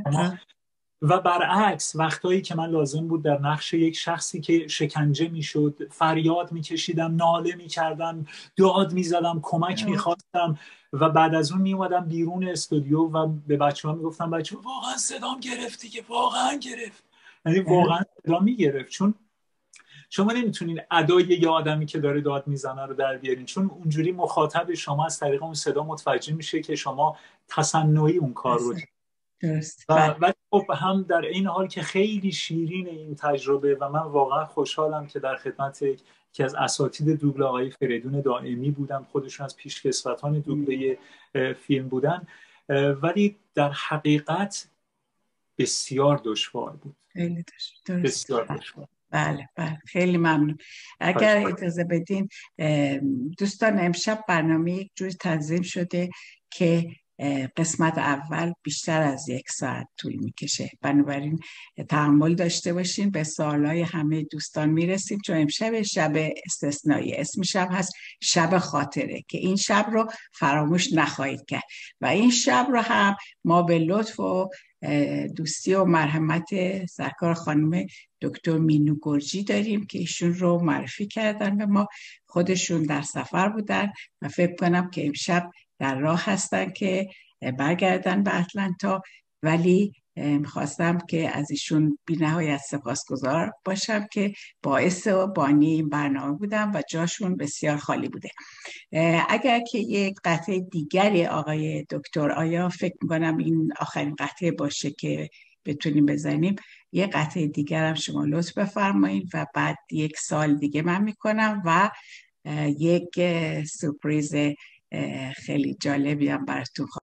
و برعکس وقتایی که من لازم بود در نقش یک شخصی که شکنجه میشد فریاد میکشیدم، ناله میکردم، داد میزدم، کمک میخواستم و بعد از اون میومدم بیرون استودیو و به بچه‌ها میگفتم بچه واقعا صدام گرفتی که واقعا گرفت، یعنی واقعا صدا میگرفت، چون شما نمیتونین ادای یه آدمی که داره داد میزنه رو در بیارین، چون اونجوری مخاطب شما از طریق اون صدا متوجه میشه که شما تصنعی اون کار رو درست. و ولی خب هم در این حال که خیلی شیرین این تجربه و من واقعا خوشحالم که در خدمت یکی از اساتید دوبله آقای فریدون دائمی بودم، خودشون از پیشکسوتان دوبله فیلم بودن، ولی در حقیقت بسیار دشوار بود. خیلی دشوار. بسیار دشوار. بله بله خیلی ممنون. اگر اجازه بدین دوستان، امشب برنامه یک جور تنظیم شده که قسمت اول بیشتر از یک ساعت طول میکشه، بنابراین تحمل داشته باشین. به سوالای همه دوستان میرسیم، چون امشب شب استثنایی، اسم شب هست شب خاطره، که این شب رو فراموش نخواهید کرد و این شب رو هم ما به لطف و دوستی و مرحمت سرکار خانم دکتر مینو گرجی داریم که ایشون رو معرفی کردن به ما. خودشون در سفر بودن و فکر کنم که امشب در راه هستن که برگردن به اتلانتا، ولی میخواستم که از ایشون بی نهایت سپاسگزار باشم که باعث و بانی این برنامه بودم و جاشون بسیار خالی بوده. اگر که یک قطعه دیگری آقای دکتر، آیا فکر میکنم این آخرین قطعه باشه که بتونیم بزنیم، یه قطعه دیگر هم شما لطف بفرمایید و بعد یک سال دیگه من میکنم و یک سورپرایز خیلی جالبی هم براتون خواهم.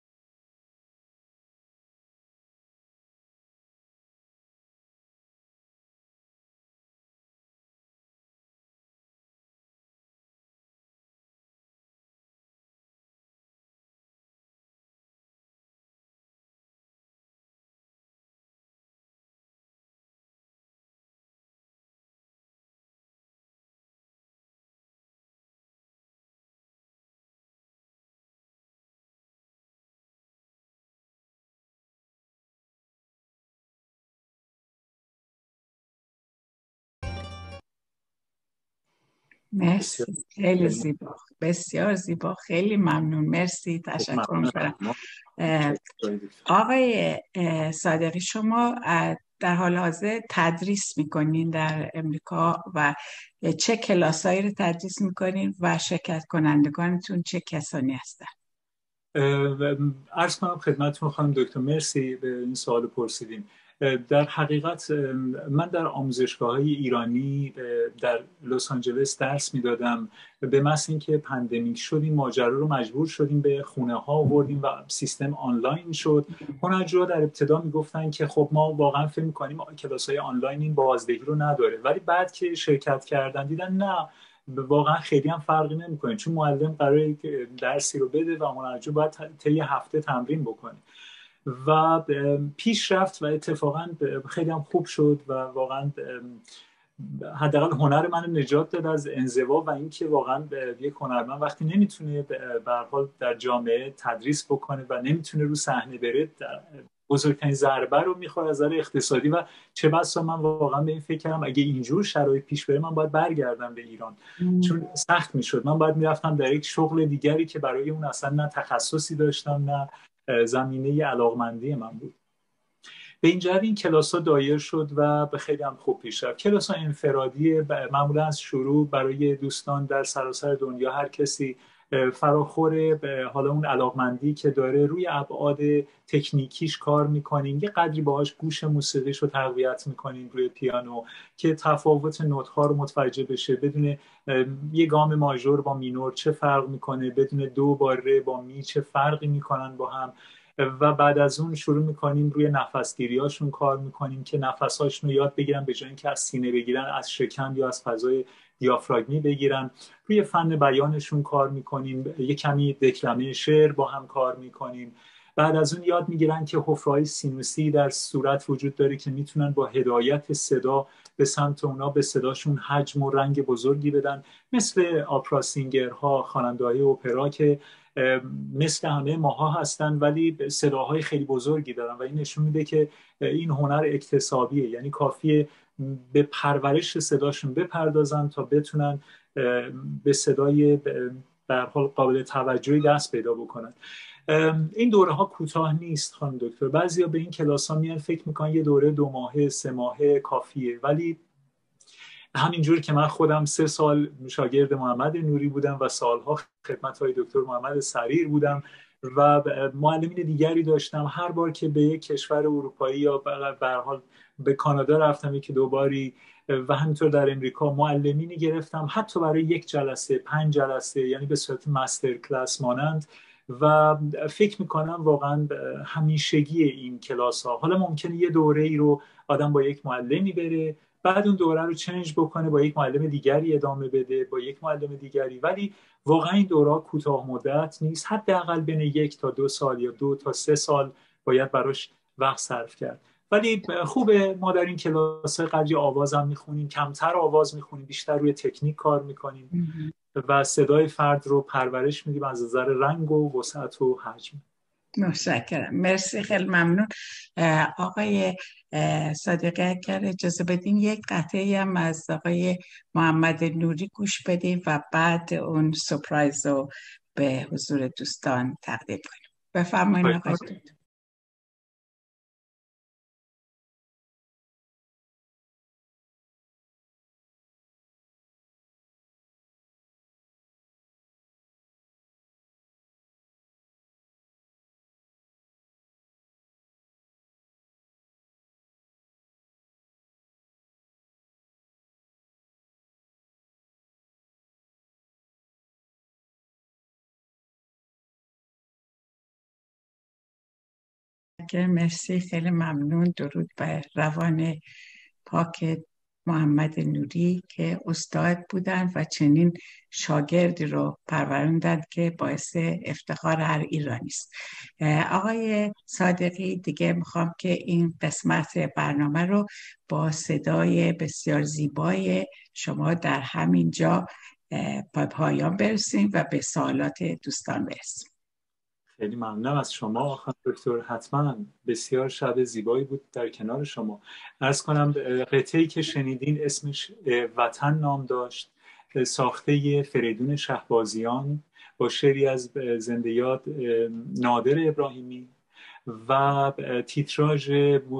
مرسی، خیلی زیبا، بسیار زیبا، خیلی ممنون، مرسی، تشکر می‌کنم. آقای صادقی، شما در حال حاضر تدریس میکنین در امریکا و چه کلاسایی رو تدریس میکنین و شرکت کنندگانتون چه کسانی هستن؟ عرض کنم خدمتتون خانم دکتر، مرسی به این سوال پرسیدین. در حقیقت من در آموزشگاه‌های ایرانی در لس آنجلس درس میدادم. به محض اینکه پندمیک شد این ماجرا رو مجبور شدیم به خونه ها آوردیم و سیستم آنلاین شد. هنرجوها در ابتدا میگفتن که خب ما واقعا فکر می‌کنیم کلاس‌های آنلاین این بازدهی رو نداره، ولی بعد که شرکت کردن دیدن نه، واقعا خیلی هم فرقی نمی‌کنه، چون معلم قراره درسی رو بده و هنرجو باید طی هفته تمرین بکنه و پیش رفت و اتفاقا خیلی هم خوب شد و واقعا حداقل هنر من نجات داد از انزوا و اینکه واقعا یک هنرمند وقتی نمیتونه به هر حال در جامعه تدریس بکنه و نمیتونه رو صحنه بره، بزرگترین ضربه رو میخوره از نظر اقتصادی و چه بسا من واقعا به این فکر کردم اگه اینجور شرایط پیش بره من باید برگردم به ایران ام. چون سخت میشد، من باید میرفتم در یک شغل دیگری که برای اون اصلا نه تخصصی داشتم نه زمینه علاقمندی من بود. به این جهت این کلاس ها دایر شد و به خیلی هم خوب پیش رفت. کلاس ها انفرادی معمولا از شروع برای دوستان در سراسر دنیا، هر کسی فراخور به حالا اون علاقمندی که داره روی ابعاد تکنیکیش کار میکنیم، یه قدری باهاش گوش موسیقیش رو تقویت میکنیم روی پیانو که تفاوت نوت ها رو متوجه بشه، بدون یه گام ماژور با مینور چه فرق میکنه، بدون دو با ره با می چه فرقی میکنن با هم، و بعد از اون شروع میکنیم روی نفسگیریاشون کار میکنیم که نفساشون رو یاد بگیرن، به جای اینکه از سینه بگیرن از شکم یا از فضای دیافراگمی بگیرن. روی فن بیانشون کار میکنیم، یه کمی دکلمه شعر با هم کار میکنیم. بعد از اون یاد میگیرن که حفره‌های سینوسی در صورت وجود داره که میتونن با هدایت صدا به سمت اونا به صداشون حجم و رنگ بزرگی بدن، مثل آپرا سینگرها، خواننده‌های اپرا که مثل همه ماها هستن ولی صداهای خیلی بزرگی دارن و این نشون میده که این هنر اکتسابیه، یعنی کافیه به پرورش صداشون بپردازن تا بتونن به صدای به هر حال قابل توجهی دست پیدا بکنن. این دوره ها کوتاه نیست خانم دکتر، بعضیا به این کلاس ها میان فکر میکنن یه دوره دو ماهه سه ماهه کافیه، ولی همینجور که من خودم سه سال شاگرد محمد نوری بودم و سالها خدمت‌های دکتر محمد سریر بودم و معلمین دیگری داشتم، هر بار که به یک کشور اروپایی یا به هر حال به کانادا رفتم یکی دو باری و همینطور در امریکا معلمینی گرفتم، حتی برای یک جلسه، پنج جلسه، یعنی به صورت مستر کلاس مانند. و فکر میکنم واقعا همیشگی این کلاس ها، حالا ممکنه یه دوره ای رو آدم با یک معلمی بره، بعد اون دوره رو چنج بکنه، با یک معلم دیگری ادامه بده، با یک معلم دیگری، ولی واقعا این دوره کوتاه مدت نیست، حداقل بین یک تا دو سال یا دو تا سه سال باید براش وقت صرف کرد. ولی خوبه ما در این کلاس قدری آواز هم میخونیم، کمتر آواز میخونیم، بیشتر روی تکنیک کار میکنیم و صدای فرد رو پرورش میدیم از نظر رنگ و وسعت و حجم. متشکرم، مرسی، خیلی ممنون. آقای صادقی اگر اجازه بدین یک قطعه هم از آقای محمد نوری گوش بدیم و بعد اون سورپرایز رو به حضور دوستان تقدیم کنیم. بفرمایید آقای دکتر. مرسی، خیلی ممنون. درود بر روان پاک محمد نوری که استاد بودن و چنین شاگردی رو پروروندن که باعث افتخار هر ایرانی است. آقای صادقی، دیگه میخوام که این قسمت برنامه رو با صدای بسیار زیبای شما در همین جا به پایان برسیم و به سوالات دوستان برسیم. خیلی ممنونم از شما خانم دکتر، حتما بسیار شب زیبایی بود در کنار شما. عرض کنم قطعه‌ای که شنیدین اسمش وطن نام داشت، ساخته فریدون شهبازیان با شعری از زنده یاد نادر ابراهیمی و تیتراژ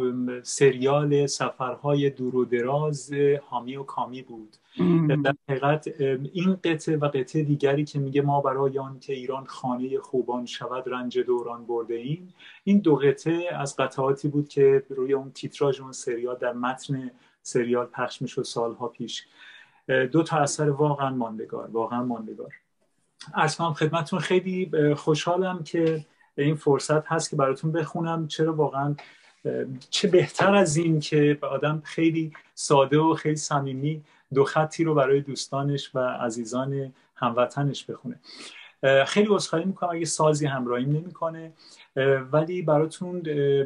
سریال سفرهای دور و دراز حامی و کامی بود. در حقیقت این قطعه و قطعه دیگری که میگه ما برای آن که ایران خانه خوبان شود رنج دوران برده ایم، این دو قطعه از قطعاتی بود که روی اون تیتراژ اون سریال در متن سریال پخش میشد سالها پیش. دو تا اثر واقعا ماندگار، واقعا ماندگار. عرض کنم خدمتتون خیلی خوشحالم که این فرصت هست که براتون بخونم، چرا واقعا چه بهتر از این که آدم خیلی ساده و خیلی صمیمی دو خطی رو برای دوستانش و عزیزان هموطنش بخونه. خیلی عذرخواهی میکنم اگه سازی همراهی نمیکنه، ولی براتون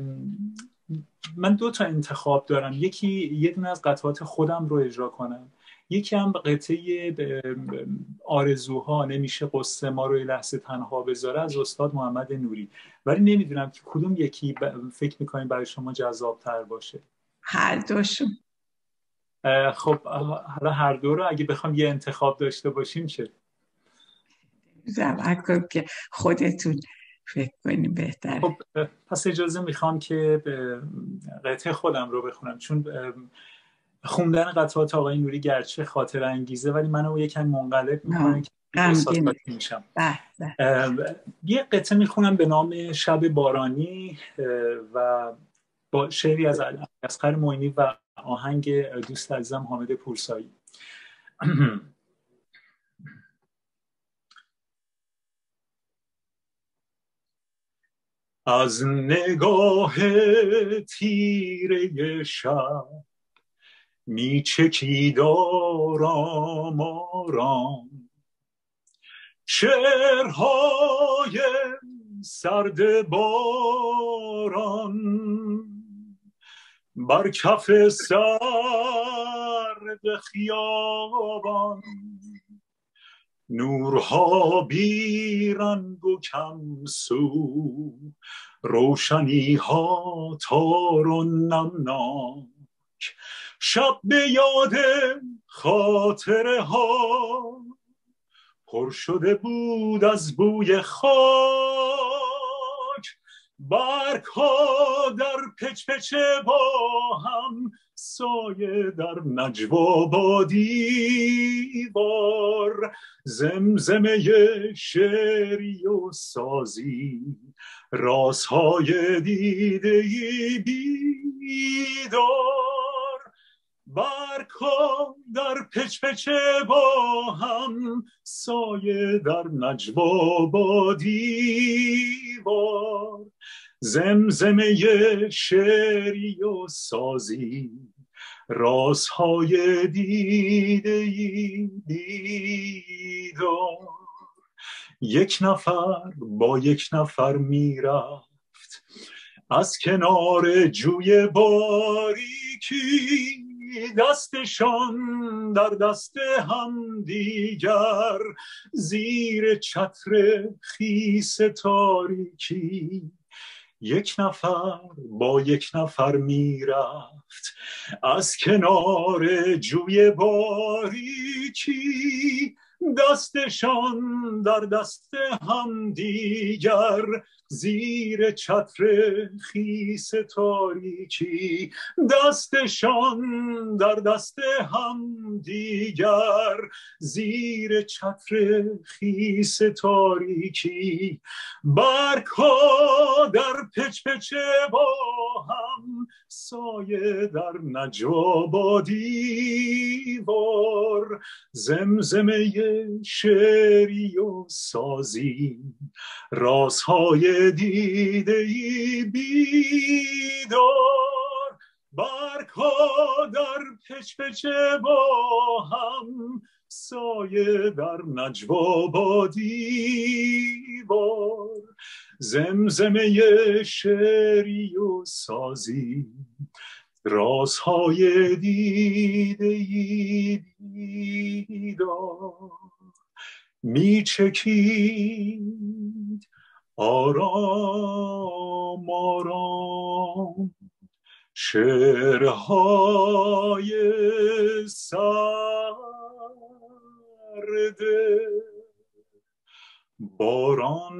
من دو تا انتخاب دارم، یکی یه دونه از قطعات خودم رو اجرا کنم، یکی هم قطعه آرزوها نمیشه قصه ما رو یه لحظه تنها بذاره از استاد محمد نوری، ولی نمیدونم که کدوم یکی فکر میکنیم برای شما جذابتر باشه. هر دوشون. خب حالا هر دو رو اگه بخوام یه انتخاب داشته باشیم چه؟ زحمت کنم که خودتون فکر کنیم بهتره. خب پس اجازه میخوام که قطعه خودم رو بخونم، چون خوندن قطعات آقای نوری گرچه خاطر انگیزه ولی منو یکم منقلب میکنه که احساساتی میشم. یه قطعه میخونم به نام شب بارانی و با شعری از اصغر معینی و آهنگ دوست عزیزم حامد پورسایی. از نگاه تیره شب می چکید آرام آرام شعرهای سرد باران بر کف سرد خیابان، نورها بی رنگ و کم سو، روشنی ها تار و نمناک، شب به یاد خاطره ها پر شده بود از بوی خاک. برگ‌ها در پچ پچ با هم، سایه در نجوا با دیوار، زمزمه شعری و سازی، رازهای دیده‌ای بیدار. برگ‌ها در پچ پچ با هم، سایه در نجوا با دیوار، زمزمه شعری و سازی، رازهای دیده‌ای بیدار. یک نفر با یک نفر میرفت از کنار جوی باریکی، دستشان در دست هم دیگر، زیر چتر خیس تاریکی. یک نفر با یک نفر میرفت از کنار جوی باریکی، دستشان در دست هم دیگر، زیر چتر خیس تاریکی. دستشان در دست هم دیگر، زیر چتر خیس تاریکی. برگ‌ها در پچ پچ با هم، سایه در نجوا با دیوار، زمزمه شعری و سازی، رازهای دیده‌ای بیدار. برگ‌ها در پچ پچ با هم، سایه در نجوا با دیوار، زمزمه شعری و سازی، رازهای دیده‌ای بیدار. میچکید آرام آرام شعرهای سرد، باران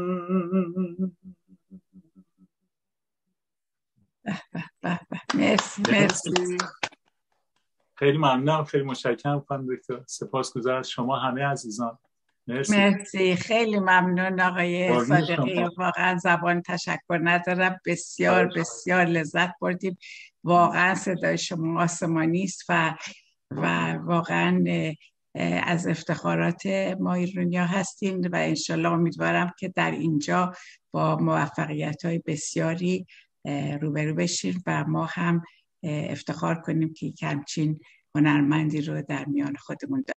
مرسی مرسی خیلی ممنونم، خیلی متشکرم خانم دکتر. سپاسگزارم از شما همه عزیزان. مرسی. مرسی خیلی ممنون آقای صادقی. واقعا زبان تشکر ندارم، بسیار بسیار لذت بردیم. واقعا صدای شما آسمانی است و و واقعا از افتخارات ما ایرانی‌ها هستین و انشالله امیدوارم که در اینجا با موفقیت‌های بسیاری روبرو بشین و ما هم افتخار کنیم که همچین هنرمندی رو در میان خودمون داریم.